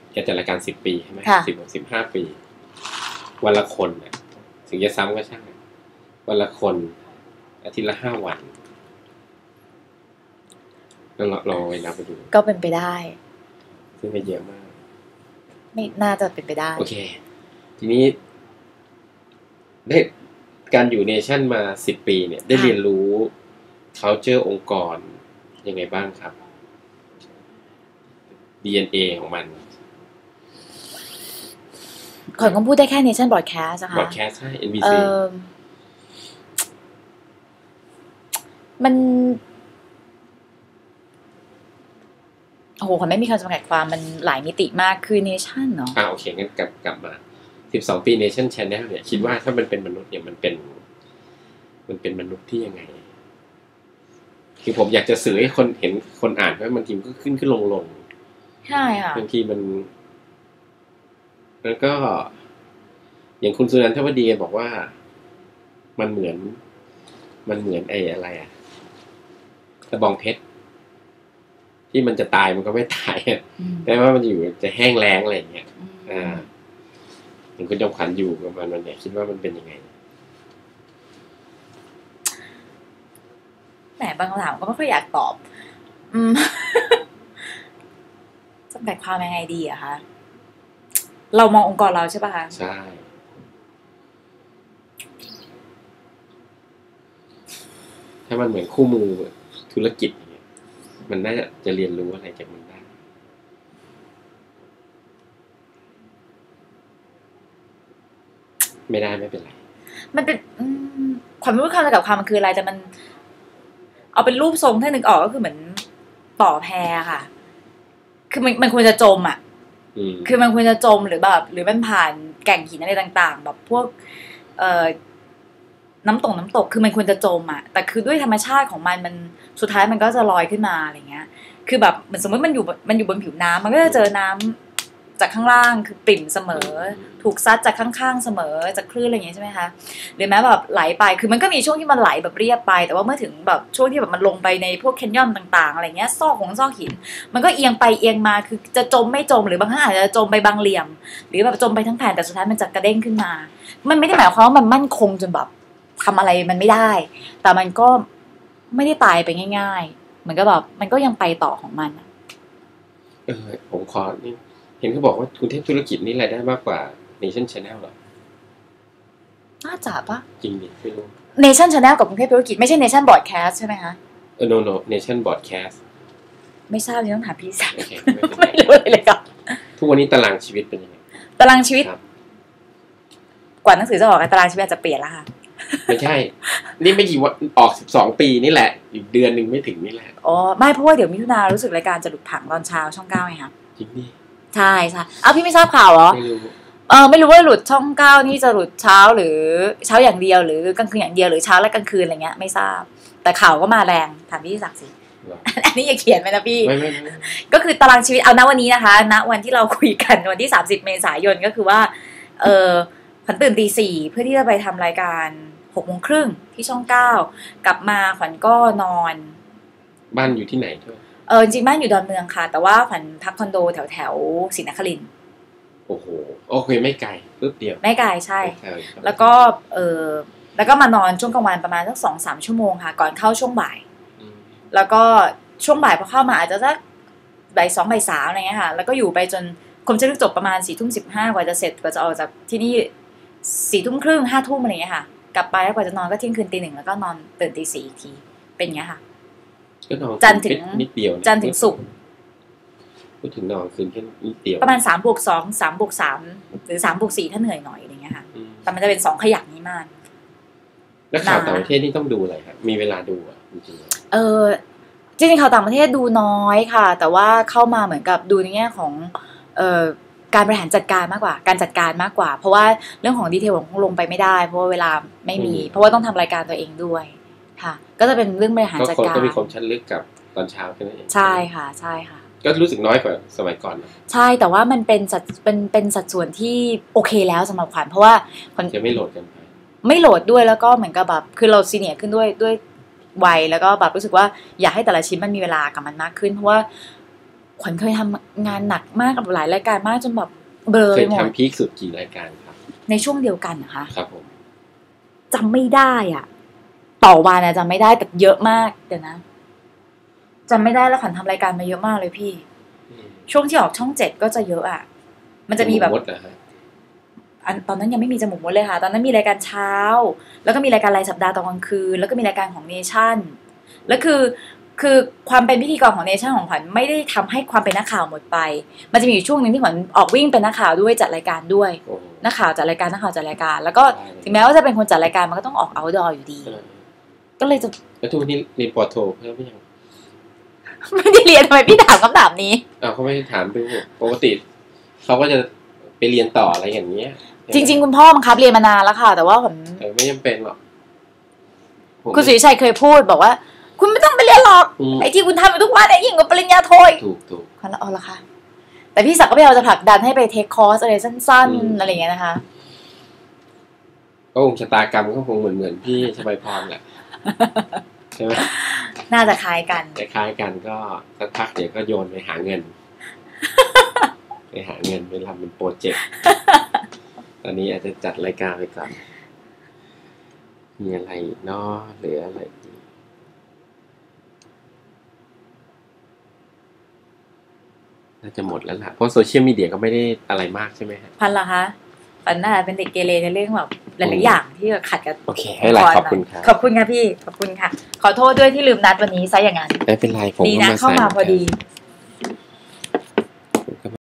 แกจัดรายการ10 ปีใช่ไหมค่ะ 15 ปีวันละคนเนี่ยถึงจะซ้ำก็ช่างวันละคนอาทิตย์ละ5 วันเราไปนับไปดูก็เป็นไปได้ซึ่งไม่เยอะมากไม่น่าจะเป็นไปได้โอเคทีนี้ได้การอยู่เนชั่นมา10 ปีเนี่ยได้เรียนรู้ culture องค์กรยังไงบ้างครับ DNA ของมันขวัญก็พูดได้แค่ Nation Broadcast นะคะ Broadcast ใช่ NBC มันโอ้โหขวัญไม่มีคำจำกัดความมันหลายมิติมากคือ Nation เนาะโอเคงั้นกลับมา12 ปี Nation Channel เนี่ยคิดว่าถ้ามันเป็นมนุษย์เนี่ยมันเป็นมนุษย์ที่ยังไงคือผมอยากจะสื่อให้คนเห็นคนอ่านว่ามันทีมก็ขึ้นลงใช่ค่ะบางทีมันแล้วก็อย่างคุณสุนันทวดีบอกว่ามันเหมือนไอ้อะไรตะบองเพชรที่มันจะตายมันก็ไม่ตายแต่ว่ามันอยู่จะแห้งแล้งอะไรอย่างเงี้ยอย่างคุณจอมขวัญอยู่กับมันเนี่ยคิดว่ามันเป็นยังไงแหมบางคำถามก็ไม่ค่อยอยากตอบจำกัดความยังไงดีอะคะเรามององค์กรเราใช่ป่ะคะใช่ถ้ามันเหมือนคู่มือธุรกิจอย่างเงี้ยมันน่าจะเรียนรู้อะไรจากมันได้ไม่เป็นไรมันเป็นความไม่รู้คำจำกัดความมันคืออะไรแต่มันเอาเป็นรูปทรงถ้านึกออกก็คือเหมือนต่อแพค่ะคือมันควรจะจมอ่ะคือมันควรจะจมหรือแบบหรือมันผ่านแก่งหินอะไรต่างๆแบบพวกน้ำตกคือมันควรจะจมอ่ะแต่คือด้วยธรรมชาติของมันสุดท้ายมันก็จะลอยขึ้นมาอะไรเงี้ยคือแบบเหมือนสมมติมันอยู่บนผิวน้ำมันก็จะเจอน้ำจากข้างล่างคือปริ่มเสมอถูกซัดจากข้างๆเสมอจากคลื่นอะไรอย่างเงี้ยใช่ไหมคะหรือแม้แบบไหลไปคือมันก็มีช่วงที่มันไหลแบบเรียบไปแต่ว่าเมื่อถึงแบบช่วงที่แบบมันลงไปในพวกแคนยอนต่างๆอะไรเงี้ยซอกหินมันก็เอียงไปเอียงมาคือจะจมไม่จมหรือบางครั้งอาจจะจมไปบางเหลี่ยมหรือแบบจมไปทั้งแผ่นแต่สุดท้ายมันจะกระเด้งขึ้นมามันไม่ได้หมายความว่ามันมั่นคงจนแบบทำอะไรมันไม่ได้แต่มันก็ไม่ได้ตายไปง่ายๆเหมือนกับแบบมันก็ยังไปต่อของมันผมขอนี่เห็นเขาบอกว่ากรุงเทพธุรกิจนี่รายได้มากกว่า Nation Channel หรอน่าจะปะจริงดิไม่รู้ Nation Channel กับกรุงเทพธุรกิจไม่ใช่ Nation Broadcast ใช่ไหมคะ no Nation Broadcast ไม่ทราบต้องถามพี่สักไม่รู้เลยครับทุกวันนี้ตารางชีวิตเป็นยังไงตารางชีวิตกว่าหนังสือจะออกตารางชีวิตจะเปลี่ยนแล้วค่ะไม่ใช่นี่ไม่กี่วันออก12 ปีนี่แหละอีกเดือนนึงไม่ถึงนี่แหละอ๋อไม่เพราะว่าเดี๋ยวมิถุนารู้สึกรายการจะหลุดผังตอนเช้าช่อง9ไงครับจริงดิใช่พี่ไม่ทราบข่าวเหรอไม่รู้ไม่รู้ว่าหลุดช่อง9นี่จะหลุดเช้าหรือเช้าอย่างเดียวหรือกลางคืนอย่างเดียวหรือเช้าและกลางคืนอะไรเงี้ยไม่ทราบแต่ข่าวก็มาแรงถามพี่ศักดิ์สิอันนี้อย่าเขียนไปนะพี่ก็คือตารางชีวิตเอาณวันนี้นะคะณวันที่เราคุยกันวันที่30 เมษายนก็คือว่าขวัญตื่นตี 4เพื่อที่จะไปทำรายการ6:30ที่ช่อง9กลับมาขวัญก็นอนบ้านอยู่ที่ไหนด้วยจริงบ้านอยู่ดอนเมืองค่ะแต่ว่าขวัญพักคอนโดแถวศรีนครินทร์โอ้โหโอเคไม่ไกลปึ๊บเดียวไม่ไกลใช่แล้วก็แล้วก็มานอนช่วงกลางวันประมาณสัก 2-3 ชั่วโมงค่ะก่อนเข้าช่วงบ่ายแล้วก็ช่วงบ่ายพอเข้ามาอาจจะสักบ่าย 2 บ่าย 3อะไรเงี้ยค่ะแล้วก็อยู่ไปจนคมจะจบประมาณ 4:15 กว่าจะเสร็จกว่าจะออกจากที่นี่ 4:30 5:00อะไรเงี้ยค่ะกลับไปแล้วกว่าจะนอนก็เที่ยงคืน 1:00แล้วก็นอนตื่นตี 4อีกทีเป็นอย่างเงี้ยค่ะจันทร์ถึงนิดเดียวจันทร์ถึงศุกร์พูดถึงนอนคืนแค่นิดเดียวประมาณ 3+2 3+3 หรือ 3+4 ถ้าเหนื่อยหน่อยอะไรเงี้ยค่ะแต่มันจะเป็น2ขยักนี้มากแล้วข่าวต่างประเทศนี่ต้องดูอะไรครับมีเวลาดูอ่ะจริงจริงๆข่าวต่างประเทศดูน้อยค่ะแต่ว่าเข้ามาเหมือนกับดูในแง่ของการบริหารจัดการมากกว่าการจัดการมากกว่าเพราะว่าเรื่องของดีเทลของลงไปไม่ได้เพราะว่าเวลาไม่มีเพราะว่าต้องทำรายการตัวเองด้วยค่ะก็จะเป็นเรื่องบริหารจัดการก็มีความชั้นลึกกับตอนเช้าแค่นั้นเองใช่ค่ะใช่ค่ะก็รู้สึกน้อยกว่าสมัยก่อนใช่แต่ว่ามันเป็นสัดส่วนที่โอเคแล้วสำหรับขวัญเพราะว่าจะไม่โหลดกันไปไม่โหลดด้วยแล้วก็เหมือนกับแบบคือเราซีเนียร์ขึ้นด้วยวัยแล้วก็แบบรู้สึกว่าอยากให้แต่ละชิ้นมันมีเวลากับมันมากขึ้นเพราะว่าขวัญเคยทำงานหนักมากกับหลายรายการมากจนแบบเบลอเคไปยหมดทำพีคสุดกี่รายการครับในช่วงเดียวกันนะคะครับผมจำไม่ได้อ่ะต่อวันจำไม่ได้แต่เยอะมากเดี๋ยวนะจำไม่ได้แล้วขวัญทำรายการมาเยอะมากเลยพี่ช่วงที่ออกช่อง7ก็จะเยอะอ่ะมันจะมีแบบตอนนั้นยังไม่มีจมูกมดเลยค่ะตอนนั้นมีรายการเช้าแล้วก็มีรายการรายสัปดาห์ตอนกลางคืนแล้วก็มีรายการของเนชั่นแล้วคือความเป็นพิธีกรของเนชั่นของขวัญไม่ได้ทำให้ความเป็นนักข่าวหมดไปมันจะมีอยู่ช่วงนึงที่ขวัญออกวิ่งเป็นนักข่าวด้วยจัดรายการด้วยนักข่าวจัดรายการนักข่าวจัดรายการแล้วก็ถึงแม้ว่าจะเป็นคนจัดรายการมันก็ต้องออกเอาท์ดอร์อยู่ดีก็เลยจะแล้วทุกนี้เรียนปอโทเพิ่มไม่ยังไม่ได้เรียนทำไมพี่ถามคำถามนี้เขาไม่ได้ถามดูปกติเขาก็จะไปเรียนต่ออะไรอย่างเงี้ยจริงๆคุณพ่อบังคับเรียนมานานแล้วค่ะแต่ว่าผมไม่จำเป็นหรอกคุณสุริชัยเคยพูดบอกว่าคุณไม่ต้องไปเรียนหรอกไอ้ที่คุณทำอยู่ทุกวันเนี่ยยิ่งกว่าปริญญาโทถูกคนละอ๋อละค่ะแต่พี่ศักดิ์ก็พยายามจะผลักดันให้ไปเทคคอร์สอะไรสั้นๆอะไรอย่างเงี้ยนะคะก็องค์ชะตากรรมก็คงเหมือนพี่ชบายพรแหละใช่ไหมน่าจะคล้ายกันคล้ายกันก็สักพักเดี๋ยวก็โยนไปหาเงินไปหาเงินไปทำเป็นโปรเจกต์ตอนนี้อาจจะจัดรายการไปก่อนมีอะไรเนาะเหลืออะไรน่าจะหมดแล้วล่ะเพราะโซเชียลมีเดียก็ไม่ได้อะไรมากใช่ไหมครับพันเหรอคะปันน่าเป็นเด็กเกเรในเรื่องแบบหลายๆอย่างที่ขัดกับโอเคให้หลายขอบคุณครับขอบคุณค่ะพี่ขอบคุณค่ะขอโทษด้วยที่ลืมนัดวันนี้ซะอย่างนั้นไม่เป็นไรผมดีนะเข้ามาพอดี